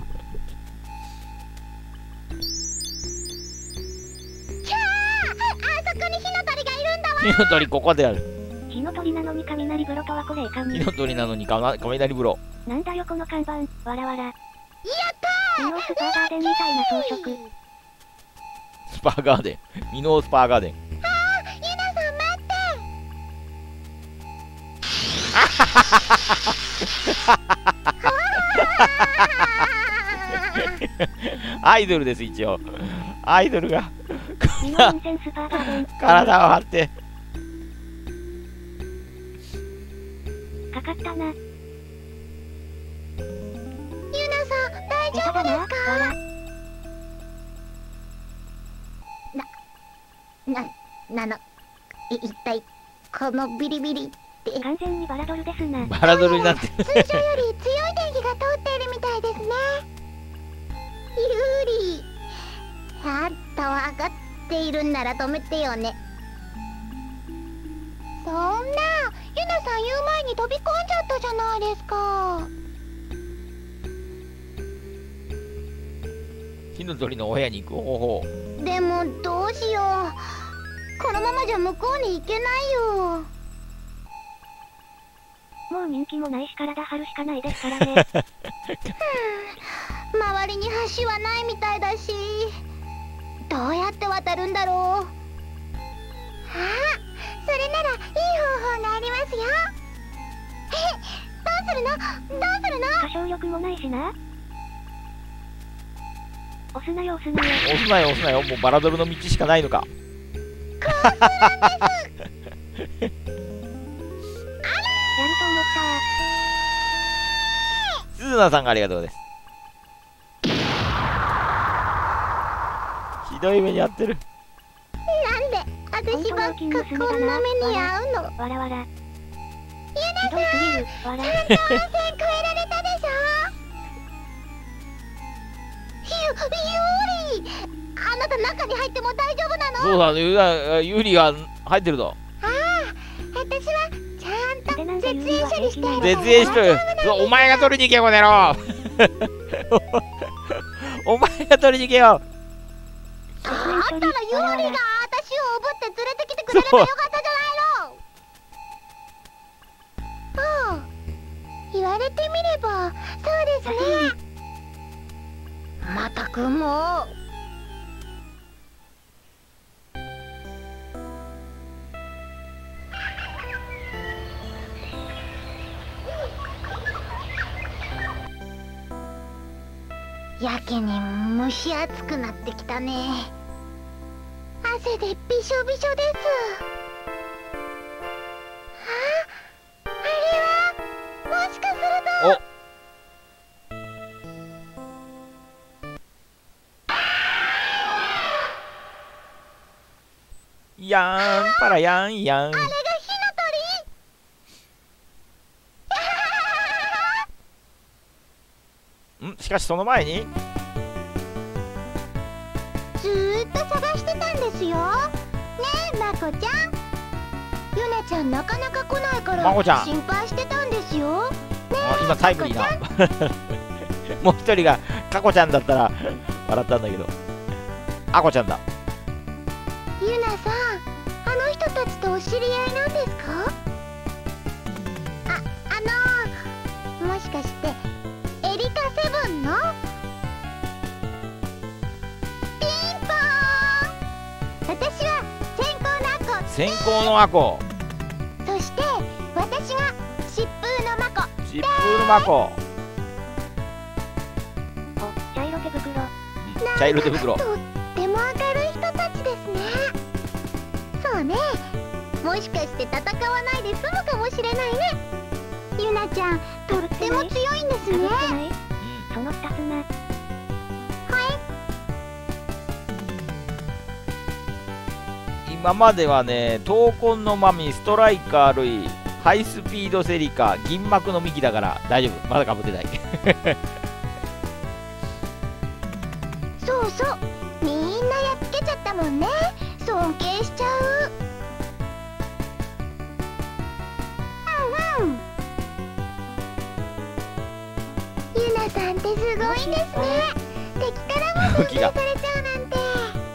火の鳥ここである。 火の鳥なのに雷風呂とはこれいかん。 火の鳥なのに雷風呂。 なんだよこの看板、わらわら。やったー。 ミノースパーガーデンみたいな装飾。 スパーガーデン。ミノースパーガーデン。 ユナさん待って。 アイドルです、一応。アイドルがミノーンセンスパーガーデン。 体を張って。 かかったな。 ユナさん大丈夫ですか？一体このビリビリって完全にバラドルですな。 バラドルになってる。 通常より強い電気が通っているみたいですね。ユーリ、やっとわかっているんなら止めてよね。そんな、ユナさん言う前に飛び込んじゃったじゃないですか。 火の鳥のお部屋に行く方法。 でもどうしよう。このままじゃ向こうに行けないよ。 もう人気もないし体張るしかないですからね。 周りに橋はないみたいだし、どうやって渡るんだろう。あ、それならいい方法がありますよ。どうするの？どうするの？ 歌唱力もないしな。押すなよ押すなよ。 押すなよ押すなよ。もうバラドルの道しかないのか。 交通なんです。 やると思った。 鈴名さんがありがとうです。ひどい目に遭ってる。 なんで私ばっかこんな目に遭うの？ わらわら。 ユナさん、 ひどすぎる。わら。 ちゃんと温泉越えられたでしょ。ユーリ、あなた中に入っても大丈夫なの？ そうだ、ユーリが入ってるぞ。 ああ、私はちゃんと絶縁処理してある。 絶縁しとる。そう、お前が取りに行けよ、この野郎。お前が取りに行けよ。 だったらユーリが私をおぶって連れてきてくれればよかったじゃないの。ああ、言われてみればそうですね。またくもう。やけに蒸し暑くなってきたね。汗でびしょびしょです。あれはもしかすると。 やーんパラやんやん。 あれが火の鳥。 しかしその前にずーっと探してたんですよ。ねえ、まこちゃん。ゆなちゃんなかなか来ないからまこちゃん心配してたんですよ。ねえ、 今タイムリーな。もう一人がカコちゃんだったら笑ったんだけど、アコちゃんだ。 ゆなさん、あの人たちとお知り合いなんですか？もしかしてエリカセブンの？ピンポーン。私は先行のアコ。 先行のアコ。 そして私が疾風のマコ。 疾風のマコ。 お、茶色手袋。 茶色手袋。 とっても明るい人たちですね。そうね、もしかして戦わないで済むかもしれないね。ゆなちゃん、とっても強いんですね。 その2つな。 はい。 今まではね、闘魂のマミ、ストライカールイ、ハイスピードセリカ、銀幕のミキだから大丈夫。まだかぶってない。 そうそう、みんなやっつけちゃったもんね。尊敬しちゃう。うんうん。ゆなさんってすごいんですね。敵からも尊敬されちゃうなんて。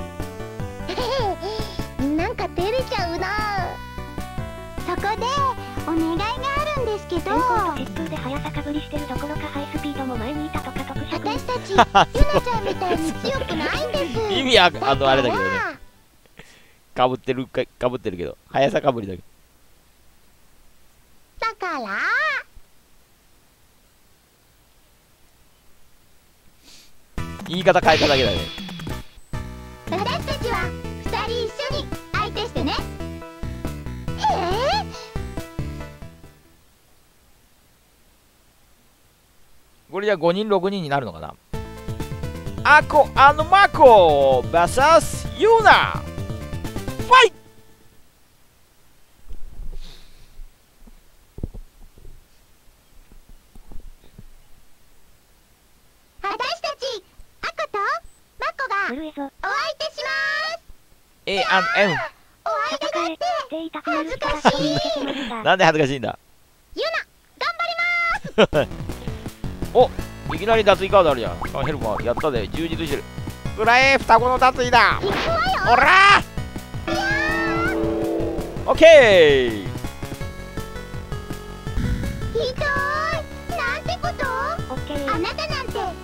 なんか照れちゃうな。そこでお願いがあるんですけど。 先行と疾風で速さかぶりしてるどころかハイスピードも前にいたとか特色。 私たちゆなちゃんみたいに強くないんです。 意味はあれだけどね。かぶってるけど、速さかぶりだけど。 だから言い方変えただけだね。 私たちは2人一緒に相手してね。 これじゃ5人6人になるのかな。アコマコ vs ユナファイト。 A&M。 戦えって言いたくなる人が見つけてました。 なんで恥ずかしいんだ。 ユナ頑張りお、いきなり脱衣カードあるじゃん。あ、ヘルパーやったで、充実してる。くらえ、双子の脱衣だ。 ます。行くわよ。 おらー、オッケー。 ひどい。なんてこと。 オッケー。 あなたなんて大嫌い。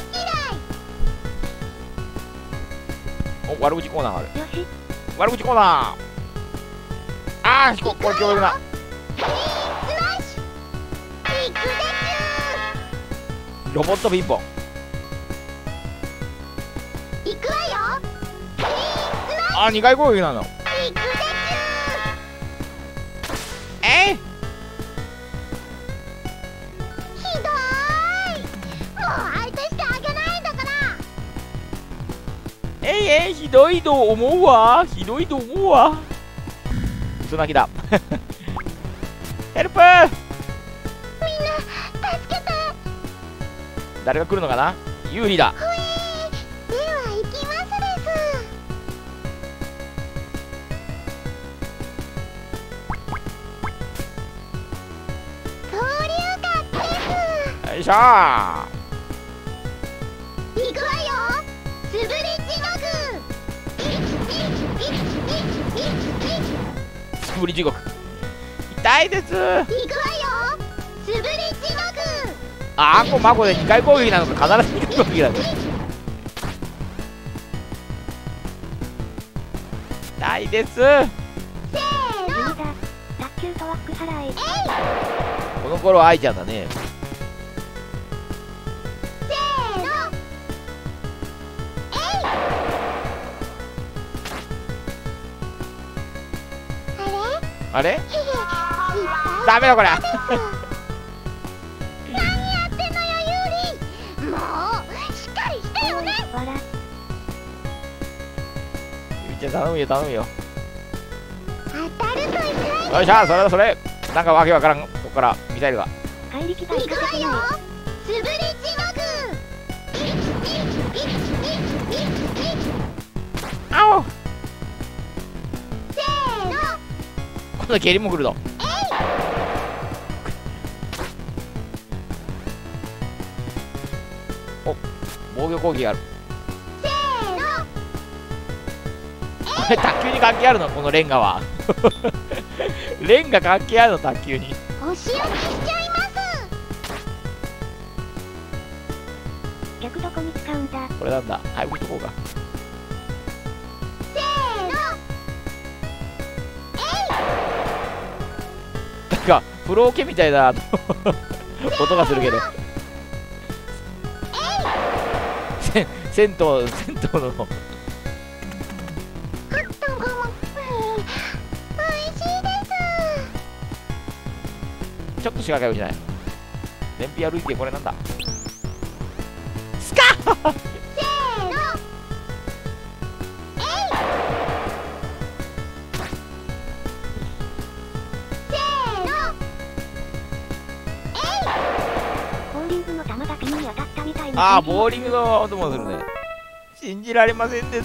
お、悪口コーナーある。 よし。 悪口コーナー。あー、これ強力な。 スマッシュ。行くでロボットピンポン。 ちゅ。行くわよ。 あー、2回攻撃なの。 行くでえい。 ちゅ。ひどい。もう相手してあげないんだから。 ひどいと思うわ。ひどいと思うわ。嘘泣きだ。ヘルプー。 みんな助けて。 誰が来るのかな。有利だ。 ほえー。では行きますです。恐竜化です。 よいしょー。 行くわよ。スブリッジドグ。 素振り地獄。痛いです。 行くわよ。スブリッジドグ。 あーこまこで2回攻撃なのか。必ず2回攻撃なんだ。痛いです。 せー地の。 味だ。卓球とワック払い。 この頃愛ちゃんだね。 せーの。 あれへへ、失敗ダメだこれ。 何やってんのよ、ユーリ。もうしっかりしてよね。 わら。 ゆうちゃん頼むよ頼むよ。 当たると痛い。 よっしゃ、それだそれ。なんかわけわからん。ここからミサイルが。 怪力が行くわよ。 行かせてない。 スブリッジドグ。 あお。 せーの。 今度は蹴りも来るの。お、防御攻撃がある。 せーの。 これ卓球に関係あるのこのレンガは。レンガ関係あるの卓球に。 お仕置きしちゃいます。 逆どこに使うんだ。 これなんだ。はい、置いとこうか。 せーの。 なんかプロオケみたいな音がするけど。銭湯のあったかも。おいしいです。 ちょっとしか通しない。燃費歩いてこれなんだ。スカッ。 せーの。せーの。 ボーリングの球がピンに当たったみたいな。 ああ、ボーリングの音もするね。信じられませんです。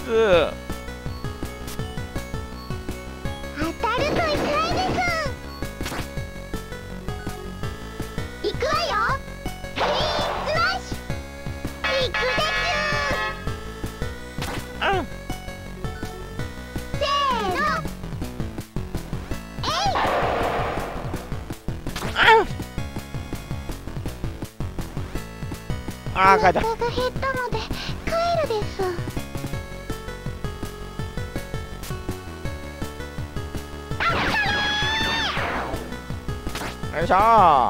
当たると痛いです。行くわよ。スマッシュ。行くでうん。 せーの。 ああ、帰った。 お腹が減ったので帰るです。 よいしょー。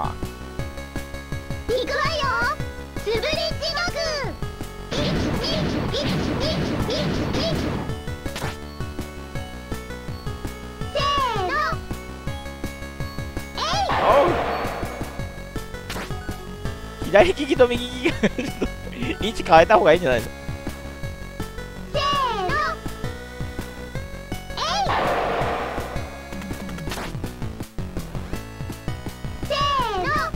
行くわよ。スブリッジドグ。せーの。 おう。左利きと右利きが位置変えた方がいいんじゃないの。 せーの。せーの。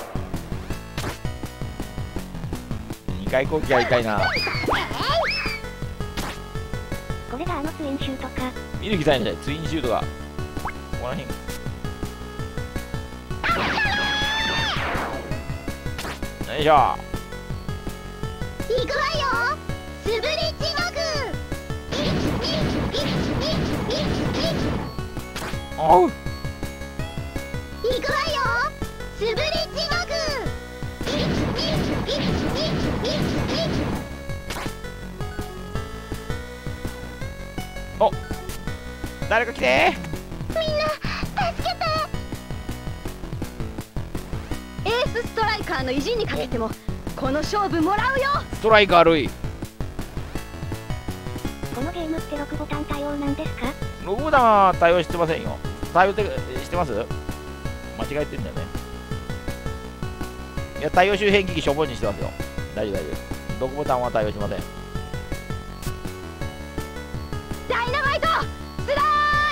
2回攻撃やりたいな。 だあのツインシュートか。 ミルキさんじゃない、ツインシュートが。ここら辺。よいしょ。 行くわよ。素振り地獄。 おう。 行くわよ。素振り地獄。 お、誰か来てみんな助けて。 エースストライカーの意地にかけてもこの勝負もらうよ。 ストライカー類。 このゲームって6ボタン対応なんですか 6ボタンは対応してませんよ。対応ってしてます？間違えてんだよね。いや、対応周辺機器しょぼいにしてますよ。大丈夫大丈夫。6ボタンは対応しません。 ダイナマイトスラ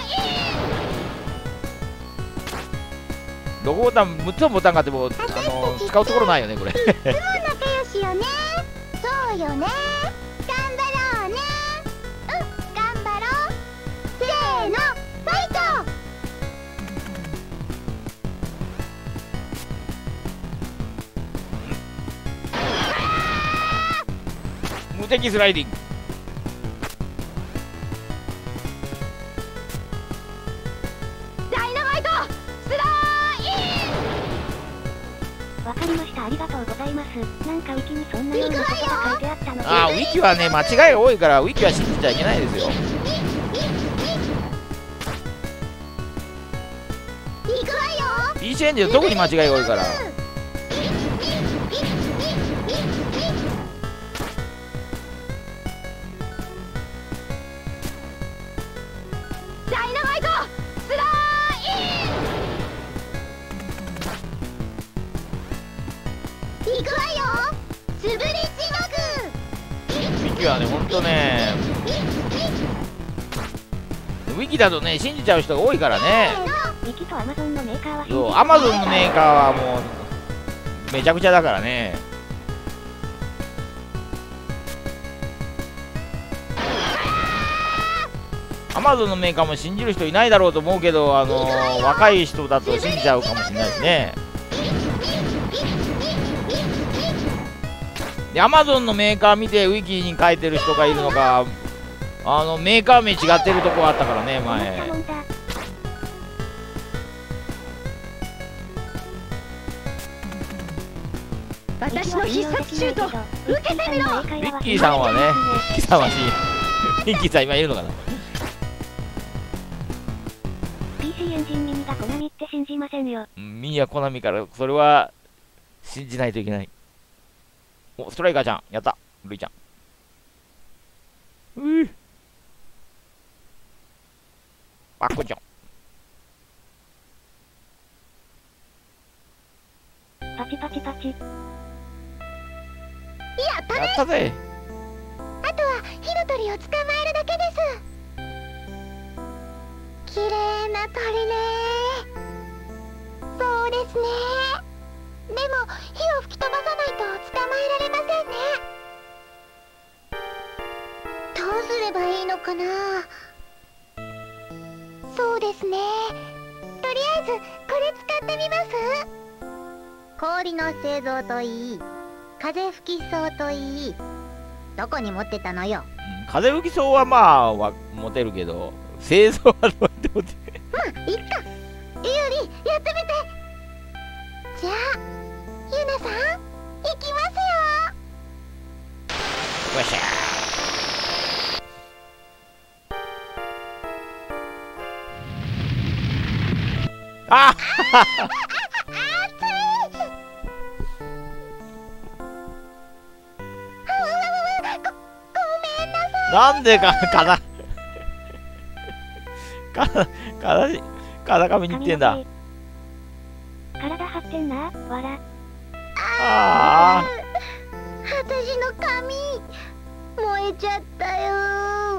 6ボタン、6つのボタンがあっても、使うところないよね、これ。 いつも仲良しよね。そうよね。頑張ろうね。頑張ろう。せーの、ファイト。 無敵スライディング。 ダイナマイトスラわかりました、ありがとうございます。なんかウィキにそんなようなことが書いてあったので。 ああ、ウィキはね、間違いが多いから、ウィキは信じちゃいけないですよ。 行くわよ。 PC エンジンは特に間違いが多いから。 ダイナマイトスラ行くわよ。素振り地獄。 ウィキはね、ほんとね、ウィキだとね、信じちゃう人が多いからね。 ウィキとアマゾンのメーカーはそう、アマゾンのメーカーはもう、めちゃくちゃだからね。アマゾンのメーカーも信じる人いないだろうと思うけど、若い人だと信じちゃうかもしれないですね。で、アマゾンのメーカー見てウィキに書いてる人がいるのか、メーカー名違ってるとこあったからね、前。 私の必殺シュート受けてみろ。 リッキーさんはね、リッキーさんはリッキーさん今いるのかな。 PC エンジンミニがコナミって信じませんよ。 ミニはコナミから、それは信じないといけない。お、ストライカーちゃん、やった、ルイちゃん。あ、こんちゃん。 パチパチパチ。 やったね。 やったぜ。 あとは火の鳥を捕まえるだけです。綺麗な鳥ね。そうですね。でも火を吹き飛ばさないと捕まえられませんね。どうすればいいのかな。そうですね。とりあえずこれ使ってみます。氷の製造といい、風吹きそうといい、どこに持ってたのよ。 風吹きそうはまあ持てるけど、製造はどうやって持てる。 いっか。ゆうりやってみて。じゃあゆなさんいきますよ。 よっしゃー。あっなんでか、風上に行ってんだ。 体張ってんな、わら。 ああ。 私の髪燃えちゃったよ。ゆなさん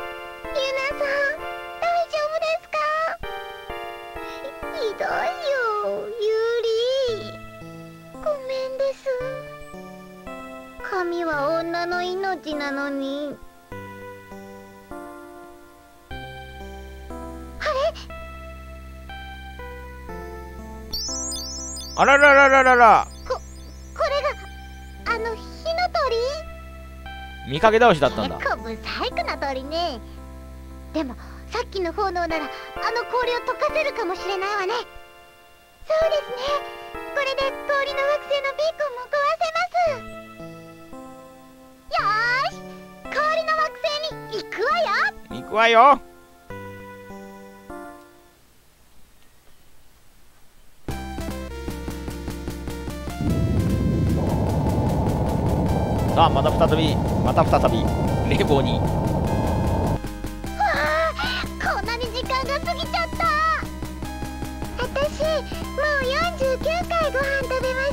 大丈夫ですか。ひどいよゆり。ごめんです。髪は女の命なのに。 あらららららら、 これが火の鳥？ 見かけ倒しだったんだ。 結構ブサイクな鳥ね。でもさっきの炎なら氷を溶かせるかもしれないわね。そうですね。これで氷の惑星のビーコンも壊せます。よーし、氷の惑星に行くわよ。 行くわよ。さあまた再び冷房に。 わあ、こんなに時間が過ぎちゃった。私もう49回ご飯食べました。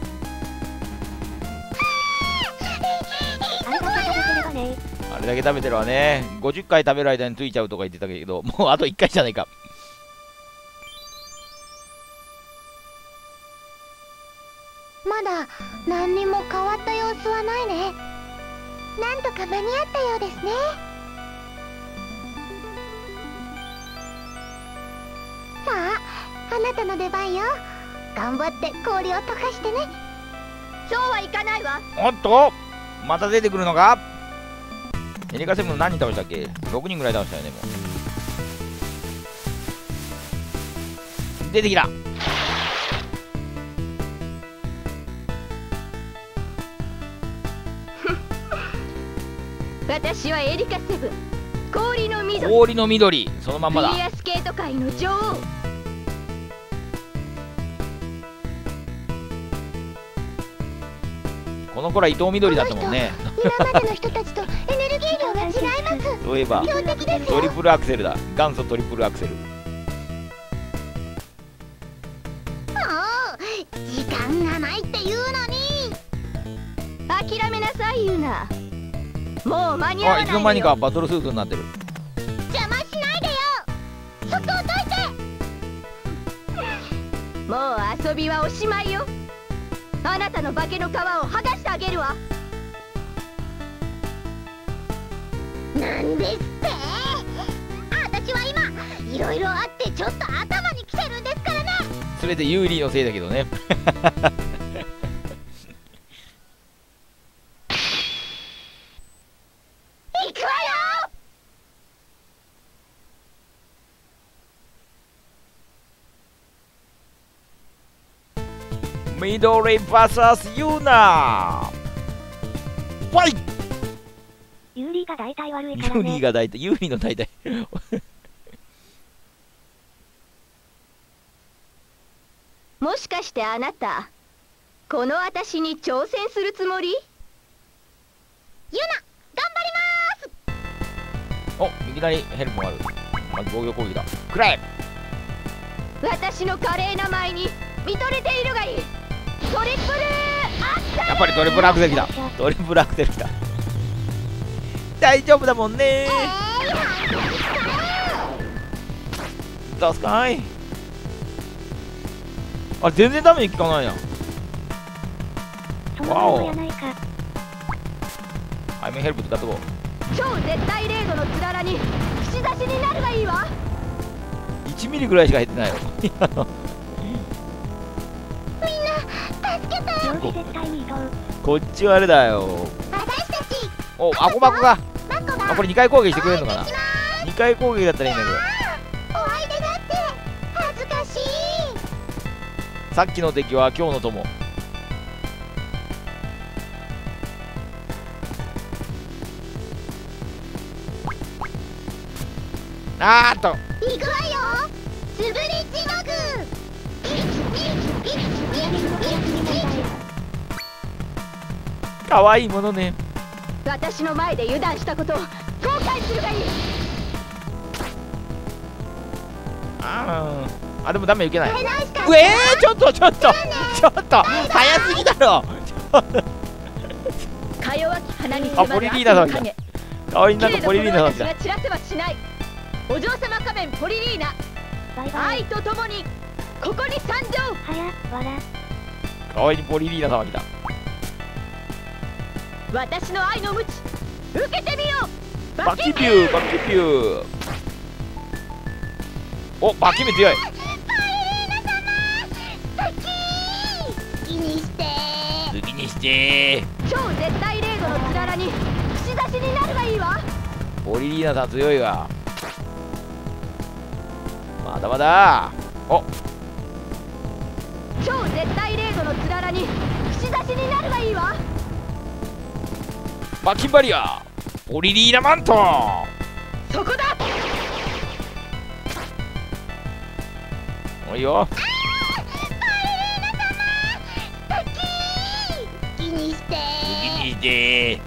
あれだけ食べてるわね。50回食べる間についちゃうとか言ってたけど、もうあと1回じゃないか。 まだ何にも変わった様子はないね。なんとか間に合ったようですね。さあ、あなたの出番よ。頑張って氷を溶かしてね。 そうはいかないわ。 おっと、また出てくるのか。エリカセブン何人倒したっけ。6人ぐらい倒したよね。もう出てきた。 私はエリカセブン、氷の緑。 氷の緑、そのまんまだ。 フィギュアスケート界の女王。 この頃は伊藤緑だったもんね。 今までの人たちとエネルギー量が違います。 そういえば強敵ですよ。 トリプルアクセルだ。元祖トリプルアクセル。 もう時間がないって言うのに。 諦めなさいユナ。もう間に合わないよ。 あ、いつの間にかバトルスーツになってる。 邪魔しないでよ。そこをどいて。 もう遊びはおしまいよ。あなたの化けの皮を剥がしてあげるわ。 なんですって。私は今いろいろあってちょっと頭にきてるんですからね。 すべてユーリーのせいだけどね。 行くわよ。 緑 VS ユーナファイ。 ユーリーが大体悪いユからね。 ーリーが大体、ユーリーの大体。 もしかしてあなた、この私に挑戦するつもり？ ユナ、頑張りまーす。 お、いきなりヘルプもある。まず防御攻撃だ。くらえ。 私の華麗な舞に見とれているがいい。トリプルアクセル。 やっぱりトリプルアクセル来た。トリプルアクセル来た。大丈夫だもんね。どうすかい。あ、全然ダメージ効かないやん。 その前もやないか。 アイメンヘルプ使っとこう。 超絶大レードのつららに串刺しになるがいいわ。 1ミリぐらいしか減ってないよ。 よし、絶対に移動。 こっちはあれだよ。 私たちお、アコバコが。 マコがあ、これ2回攻撃してくれるのかな。 お会いできま 2回攻撃だったらいいんだけど。 お相手だって恥ずかしい。 さっきの敵は今日の友。あーっと。 行くわよ。スブリッジドグ。 かわいいものね。 私の前で油断したことを後悔するがいい。 あ、でもダメ受けない。 出直したうちょっと早すぎだろ。 か弱き花にあ、ポリリーナさんだ。 影。 かわいい、なんかポリリーナさんだ。 けれどこの私が散らせはしない。お嬢様仮面ポリリーナ、 バイバイ。 愛とともにここに参上。 はや、わら。 かわいいポリリーナ様来た。 私の愛の鞭受けてみよう。 バキピュー、バキピュー。お、バキ目強い。 パイリーナ様、好き。 して超絶対0度のつららに串刺しになるがいいわ。 ポリリーナさん強いわ。まだまだ。お、 超絶対0度のつららに串刺しになるがいいわ。 マキンバリアポリリーナマント。 そこだ。 おいよ。 気にして気にして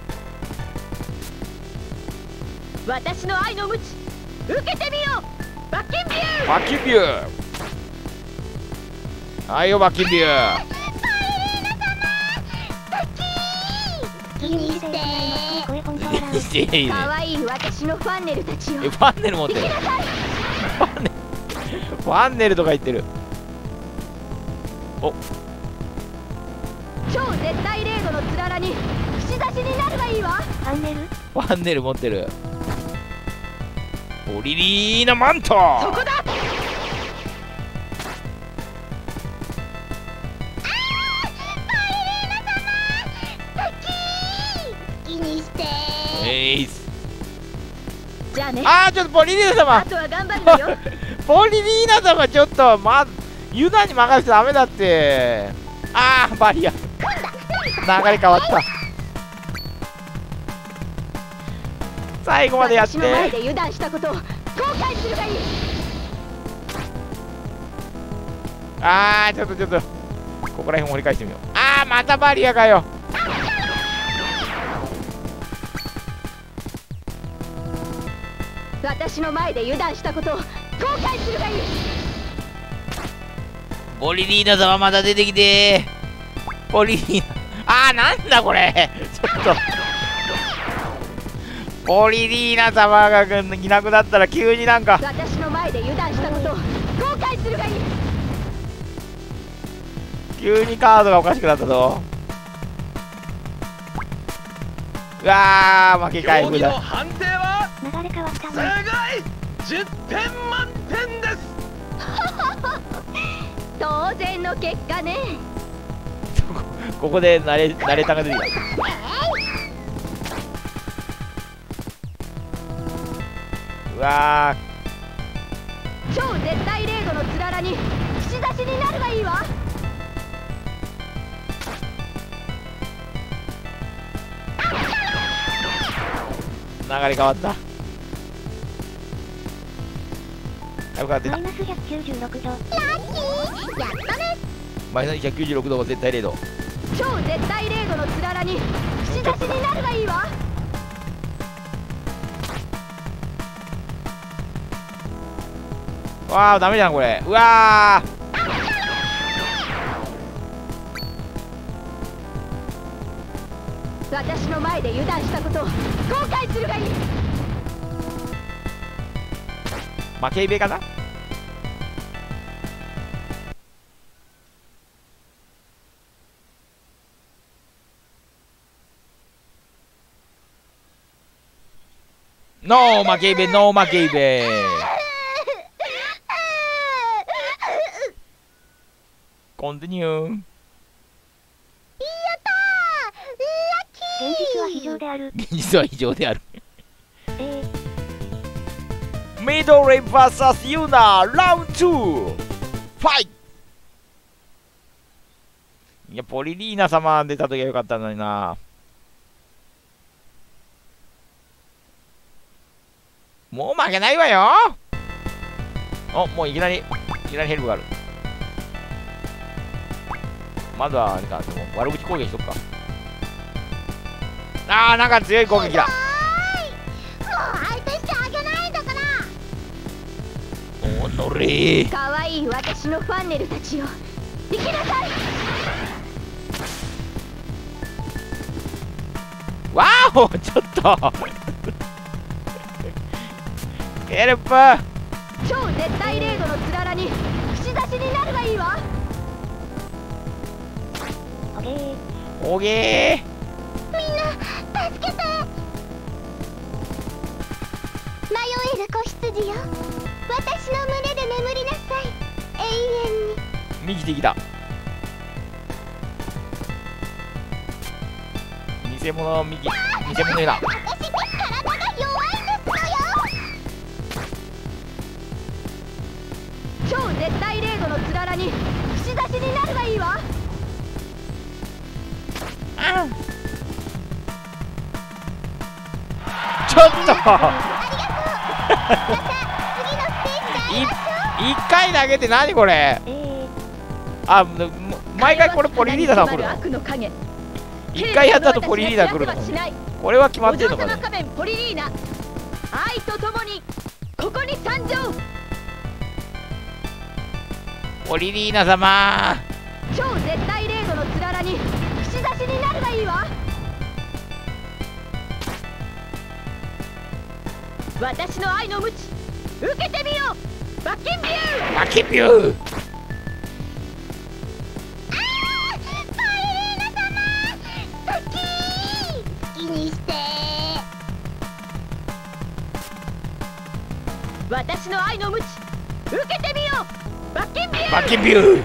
私の愛の鞭受けてみよう。バッキンビュー。 バッキンビュー。はいよバッキンビュー。 気にして声本当だ。 している。 可愛い私のファンネルたちよ。 ファンネル持ってる。ファンネルとか言ってる。お、 超絶対0度のつららに串刺しになるがいいわ。 ファンネルファンネル持ってる。ポリリーナマント。 そこだ。 気にしてじゃあね。 あー、ちょっとポリリーナ様。 あとは頑張るのよ。 ポリリーナ様ちょっとユダに任せてダメだって。あー、バリア流れ変わった。最後までやっ私の前て。 で油断したことを後悔するがいい。 あー、ちょっとここら辺盛り返してみよう。あー、またバリアかよ。 私の前で油断したことを後悔するがいい。 ポリリーナ様また出てきて。ポリリーナ、あー、なんだこれ。ちょっとポリリーナ様がいなくなったら急になんか私の前で油断したことを後悔するがいい。 急にカードがおかしくなったぞ。うわー、負け回復だ。 判定は流れ変わったすね。 ごい10点満点です。 当然の結果ね。 ここでナレーターが出てきた。うわ超絶対0度のつららに串刺しになるがいいわ。 ー、流れ変わった。よかった。 マイナス196度。 ラッキーやったね。 マイナス196度が絶対0度。 超絶対0度のつららに串刺しになるがいいわ。 わー、ダメじゃんこれ。うわー、 私の前で油断したことを後悔するがいい。 負けイベかな。ノー負けイベ、ノー負けイベ。コンティニュー。 現実は非常である。 現実は異常である。 えミドレイ vs ユナラウンド2ファイト。いや、ポリリーナ様出た時はよかったのにな。もう負けないわよ。お、もういきなりヘルプがある。まずはあれか、でも悪口攻撃しとくか。あー、なんか強い攻撃だ。 もう相手してあげないんだから。 おのれ。 可愛い私のファンネルたちよ、行きなさい。 わーお、ちょっとヘルプ。 超絶対0度のつららに串刺しになるがいいわ。 ー、オゲー。 おげー。 みんな助けて。迷える子羊よ、私の胸で眠りなさい、永遠に。 右手きた。 偽物右、偽物だ。 私体が弱いんですのよ。 超絶対0度のつららに串刺しになるがいいわ。 ちょっと次のステージで会いましょ一回投げて何これ。あ、毎回これポリリーダーさん来るの。 悪の影。 一回やった後ポリリーダー来るの。これは決まってんのかね。 お嬢様仮面ポリリーナ、愛とともにここに参上。 ポリリーナ様、 超絶対0度のつららに串刺しになるがいいわ。私の愛の鞭受けてみよう。バッキンビュー。 バキピュー。 好きにして。 私の愛の鞭受けてみよう。バッキンビュー。 バキピュー。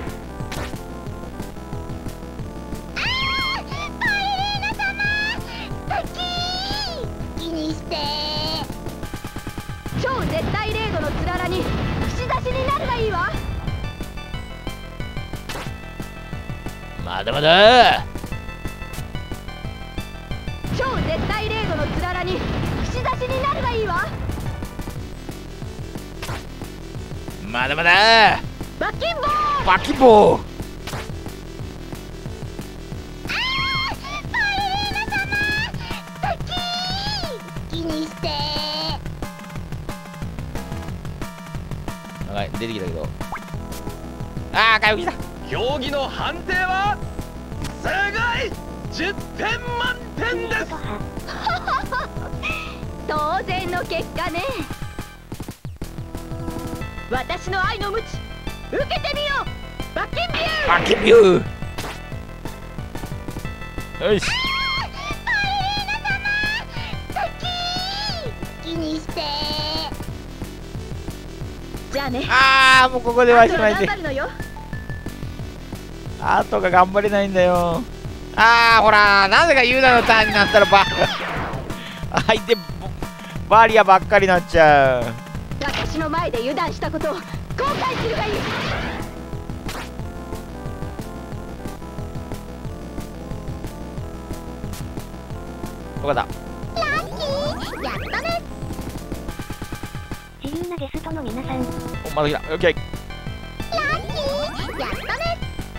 好きにして。 超絶対0度のつららに串刺しになるがいいわ。 まだまだ。 超絶対0度のつららに串刺しになるがいいわ。 まだまだ。 バッキンボー。 バキボー。 好きにして。 はい、出てきたけど。ああ、回復した。 競技の判定はすごい10点満点です。 当然の結果ね。私の愛の鞭受けてみよう。バッキンビュー。 バキピュー。よし。 好きにして。 じゃあね。 ああ、もうここではしまいて。 あとは頑張るのよ。 あとが頑張れないんだよ。ああ、ほら、なぜかユーナのターンになったら相手バリアばっかりになっちゃう。 私の前で油断したことを後悔するがいい。 分かった。 ラッキーやったね。 自由なゲストの皆さん、 お、まだ来た。オッケー。 ラッキーやったね。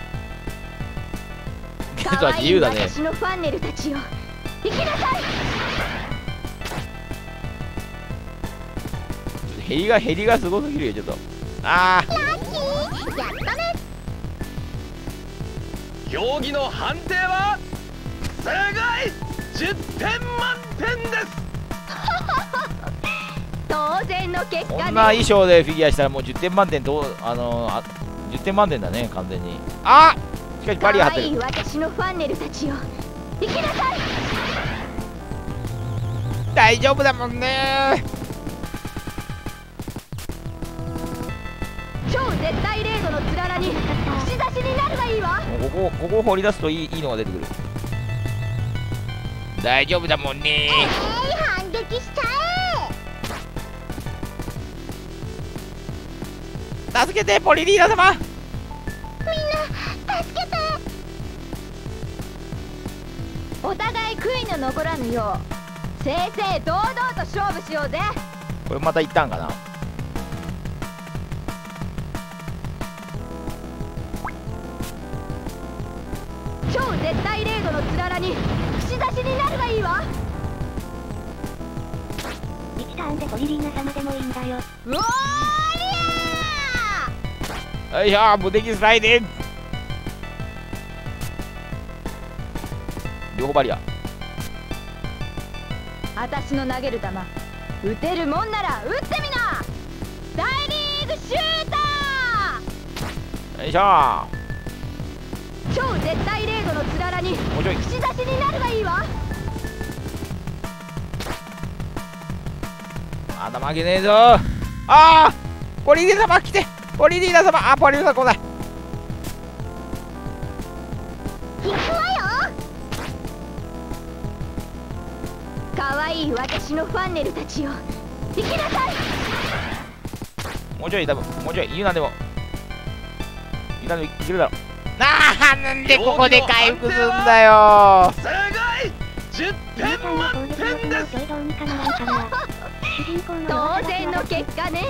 ゲストは自由だね。 私のファンネルたちよ、行きなさい。 減りがすごすぎるよ、ちょっと。ああ。 ラッキーやったね。 競技の判定はすごい10点満点です。 当然の結果ね。 こんな衣装でフィギュアしたらもう10点満点と、10点満点だね、完全に。あしかしバリア張ってる。 可愛い私のファンネルたちよ、行きなさい。 大丈夫だもんね。 超絶対0度のつららに串刺しになるがいいわ。 もうここを掘り出すといいのが出てくる。大丈夫だもんね。 反撃しちゃ助けて、ポリリーナ様。 え。みんな助けて。 お互い悔いの残らぬよう正々堂々と勝負しようぜ。 これまた行ったんかな。 超絶対0度のつららに串刺しになるがいいわ。 1ターンでポリリーナ様でもいいんだよ。 うおーりゃよいしょ、無敵スライディング。両方バリア。 ー。私の投げる球打てるもんなら打ってみな。大リーグシュータよいしょ。 ー。超絶対0度のつららにもうちょい。 串刺しになるがいいわ。 まだ負けねえぞ。ああ、ポリリーナ様来て。ポリリーナ様、あ、ポリリーナ来ない。 行くわよ。 かわいい私のファンネルたちよ、行きなさい。 もうちょい、多分もうちょい、ユナでもいけるだろ。なんでここで回復するんだよ。 すごい10点満点です。 ちょいどうにかならんかな。主人公の当然の結果ね。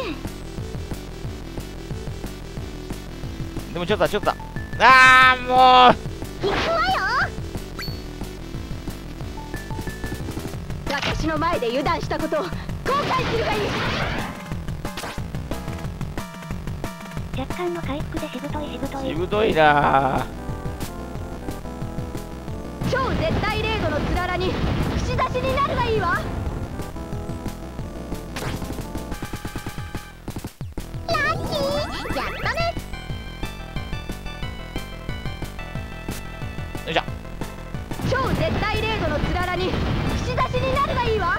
でもちょっとだ。あーもう行くわよ。 私の前で油断したことを後悔するがいい。 若干の回復でしぶとい。 しぶといな。 超絶対0度のつららに串刺しになるがいいわ。 ラッキー、やったね。 よいしょ。 超絶対0度のつららに串刺しになるがいいわ。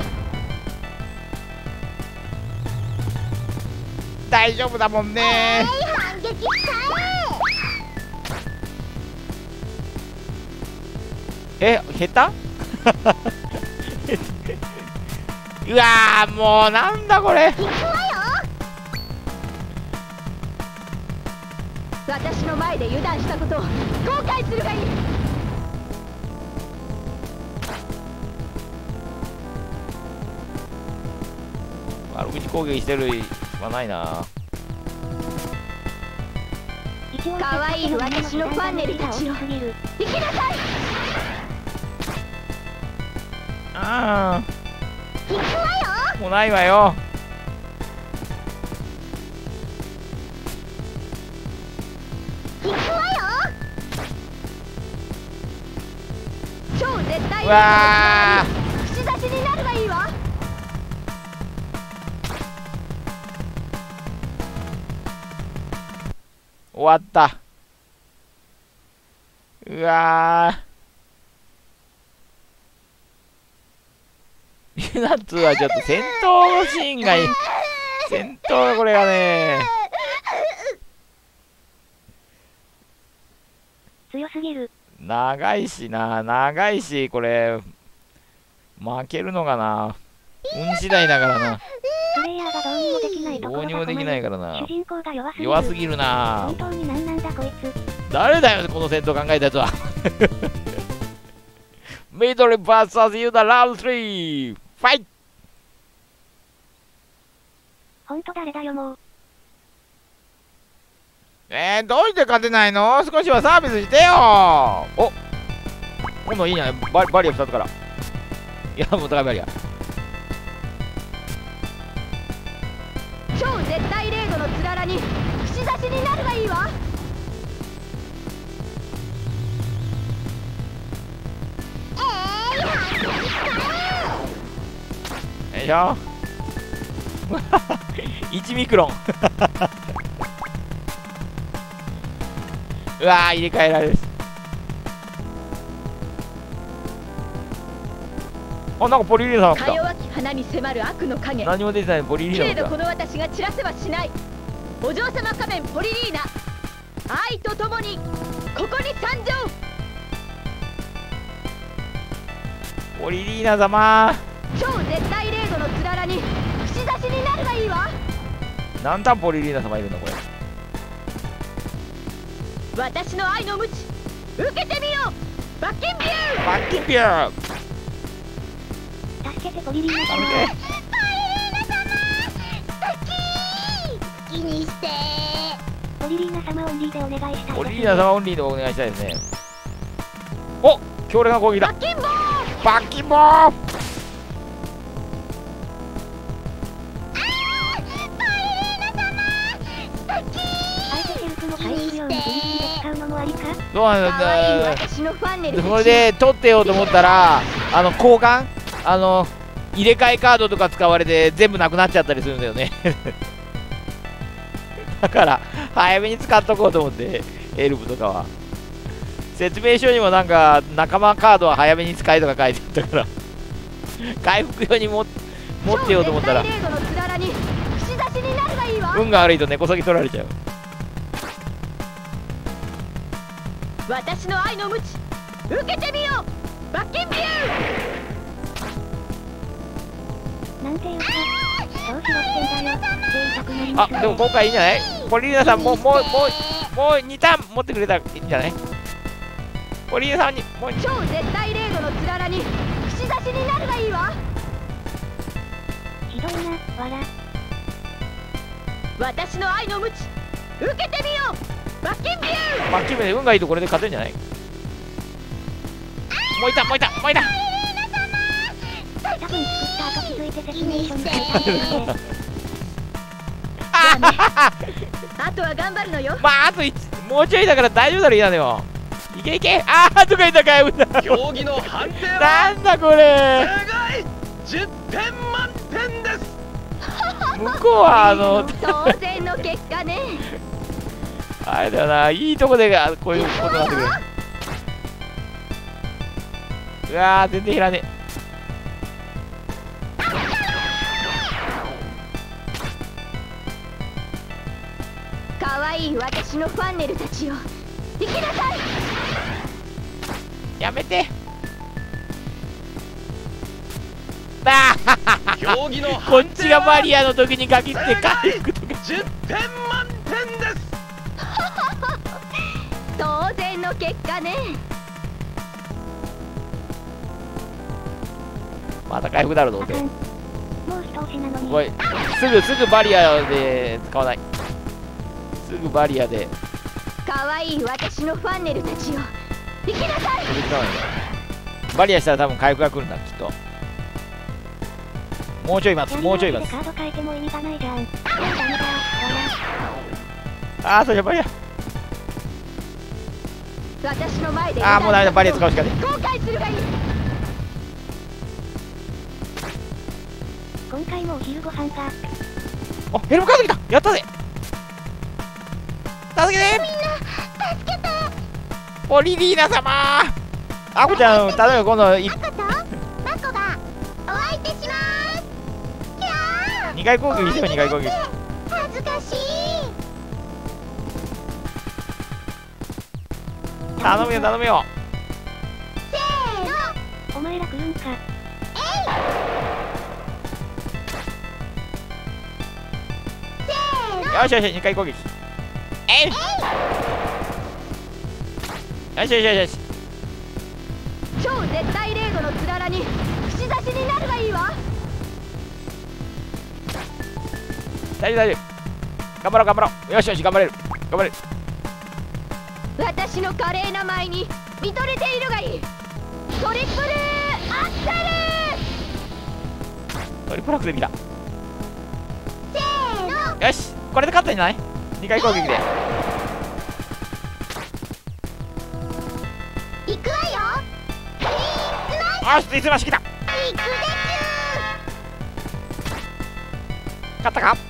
大丈夫だもんね。 反撃使下手うわーもうなんだこれ。 え。行くわよ。 私の前で油断したことを後悔するがいい。 悪口攻撃してるはないな。 かわいい私のファンネルたちよ、行きなさい。 あ行くわよ。 あもうないわよ。 行くわよ。超絶対うわ串刺しになるがいいわ。 終わった。うわーユナ2はちょっと戦闘のシーンがいい。戦闘がこれがね強すぎる。 長いしこれ負けるのかな。運次第だからな。 プレイヤーがどうにもできないところがどうにもできないからな。 主人公が弱すぎる。 弱すぎるな。 本当になんだこいつ。 誰だよこの戦闘考えたやつは。ミドル VS ユナラウンド3ファイト。 ほんと誰だよもう。 どうして勝てないの。少しはサービスしてよ。お今度いいね。バリア2つから。いやもう高いバリア。 超絶対0度のつららに串刺しになるがいいわ。 よいしょ。1ミクロン。うわー入れ替えられる。あなんかポリリーナさんか来弱き花に迫る悪のた。 影。 何も出てないポリリけれーナさん来どこの私が散らせはしない。お嬢様仮面ポリリーナ、愛とともにここに参上。 た。ポリリーナ様超絶対0度のつららに串刺しになるがいいわ。 何タンポリリーナ様いるのこれ。 私の愛の鞭受けてみよう。バッキンビュー。 バッキンビュー。 助けてポリリーナ様。 パイレーナ様、好きにして。 ポリリーナ様オンリーでお願いしたいです。 ポリリーナ様オンリーでお願いしたいですね。お強烈な攻撃だ。 バッキンボー。 バッキンボー。 相手シェルフも回復用に VC で使うのもありか。 そうなんかわいいだ。 私のファンネルたちよ。 それで取ってようと思ったら交換入れ替えカードとか使われて全部なくなっちゃったりするんだよね。だから早めに使っとこうと思って。エルブとかは説明書にもなんか仲間カードは早めに使いとか書いてあったから回復用に持ってようと思ったら超絶対0度のつららに串刺しになるがいいわ。 運が悪いと根こそぎ取られちゃう。 私の愛の鞭受けてみよう。バッキンビュー。 なんていうか、調子乗ってんだよ。で、痛くなりまあ、 すね。 でも今回いいんじゃない？ポリリーナさんもう2ターン持ってくれたらいいんじゃない？ポリリーナさんにもう超絶対0度のつららに串刺しになるがいいわ。 ひどいな、わら。 私の愛の鞭受けてみよう。バッキンビュー。 マッキーメで運がいいとこれで勝てるんじゃない？もういた。 多分作った後気づいて説明書に書いたんですね。 あとは頑張るのよ。 まああともうちょいだから大丈夫だろ。いいなのよ。いけいけ。あーとか言ったかい。 競技の判定はなんだこれ。 すごい10点満点です。 向こうは当然の結果ね。 あれだよな、いいとこでこういうことになってくる。うわー、全然いらねえ。 可愛い私のファンネルたちよ、行きなさい。 やめて。あー競技のこっ判定ちがバはリアの時に限って回復とか。 10点満点です。 当然の結果ね。 また回復だろどうせ。 もう一押しなのに。 これすぐバリアで使わない。すぐバリアで可愛い私のファンネルたちよ、行きなさい。 バリアしたら多分回復が来るんだきっと。もうちょい待つ、もうちょい待つ。 カード変えても意味がないじゃん。ダメだ、 あー、それじゃバリア。 私の前であー、もうダメだ、バリア使うしかね後悔するがいい。 今回もお昼ご飯が。 あ、ヘルムカード来た。やったぜ。助けて。 みんな助けて。 ポリリーナ様。アコちゃん頼むよ。今度アコとマコがお相手します。キャー。 2回攻撃してよ。2回攻撃。 恥ずかしい。 頼むよ頼むよ。 せーの。 お前ら来るんか。 よしよし、2回攻撃。えい。よしよしよしよし。 超絶対0度のつららに串刺しになるがいいわ。 大丈夫大丈夫。頑張ろう頑張ろう。よしよし、頑張れる頑張れる。 私の華麗な舞に見とれているがいい。トリプルアクセル。 トリプルアクセル見た。 せーの。 よし、これで勝ったんじゃない？ 2 回攻撃で。 行くわよ。 あし、いつまし来た。 行くで勝ったか。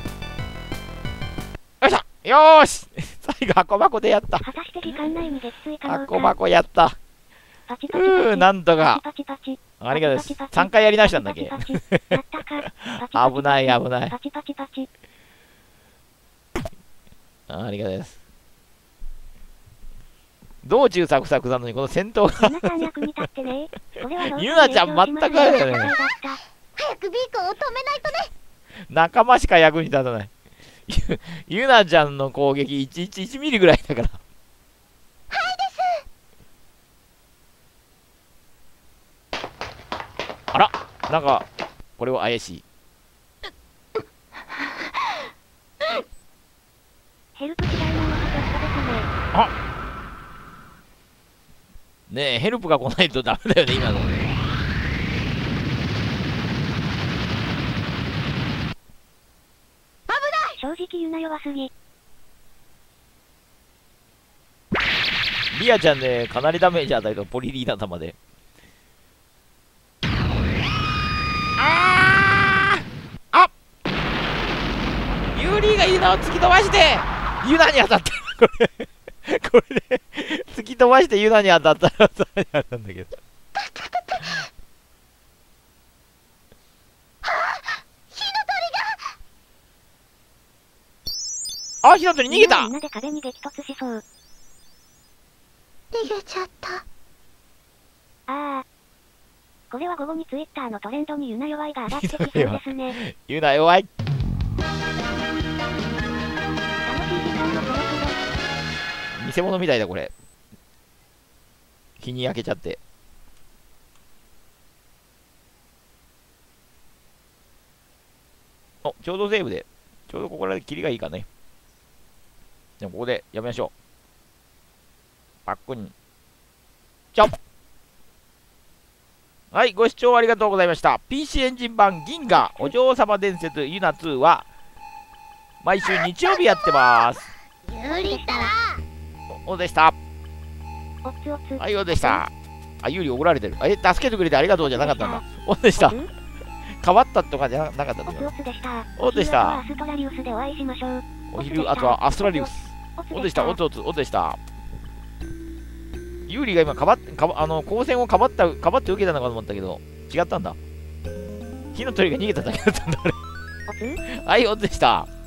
よいしょ。よーし最後箱箱でやった。 果たして時間内に撃墜可能か。 箱箱やった。 パチパチパチ。 なんとか。 パチパチパチ。 ありがとうございます。3回やり直したんだっけ。 パチパチパチやったか。 危ない危ない。 パチパチパチ。 ありがとうございます。道中サクサクなのにこの戦闘がユナちゃん役に立ってね。これはユナちゃん全くあれだよね。 早くビーコを止めないとね。 仲間しか役に立たないユナちゃんの攻撃1ミリぐらいだから。あら、なんかこれは怪しい。 ヘルプ嫌いなのはちょっとですね。 あねえ、ヘルプが来ないとダメだよね今の。 正直ユナ弱すぎ。 リアちゃんでかなりダメージ与えた。ポリリーナ玉で。あユーリーがユナを突き飛ばしてユナに当たったこれで突き飛ばしてユナに当たったらダメなんだけど。あ、火の鳥逃げた。 みんなで壁に激突しそう。 逃げちゃった。 ああ。 これは午後にツイッターのトレンドにユナ弱いが上がってきそうですね。 言うな弱い。 楽しい時間のブロックで偽物みたいだこれ。日に焼けちゃって。お、ちょうどセーブで。ちょうどここらで切りがいいかね。でもここでやめましょう。パックン。ちょっ。はい、ご視聴ありがとうございました。PC エンジン版銀河お嬢様伝説ユナ2は毎週日曜日やってます。 有利ったらおでした。 おつおつ。 はい、おでした。あ、有利怒られてる。助けてくれてありがとうじゃなかったんだ。おでした。変わったとかじゃなかったんだけど。 おつおつでした。 おでした。 アストラリウスでお会いしましょう。 お昼、あとはアストラリウス。おでした、おつおつ、おでした。有利が今光線をかばって受けたのかと思ったけど、違ったんだ。火の鳥が逃げただけだったんだ、あれ。はい、おつでした。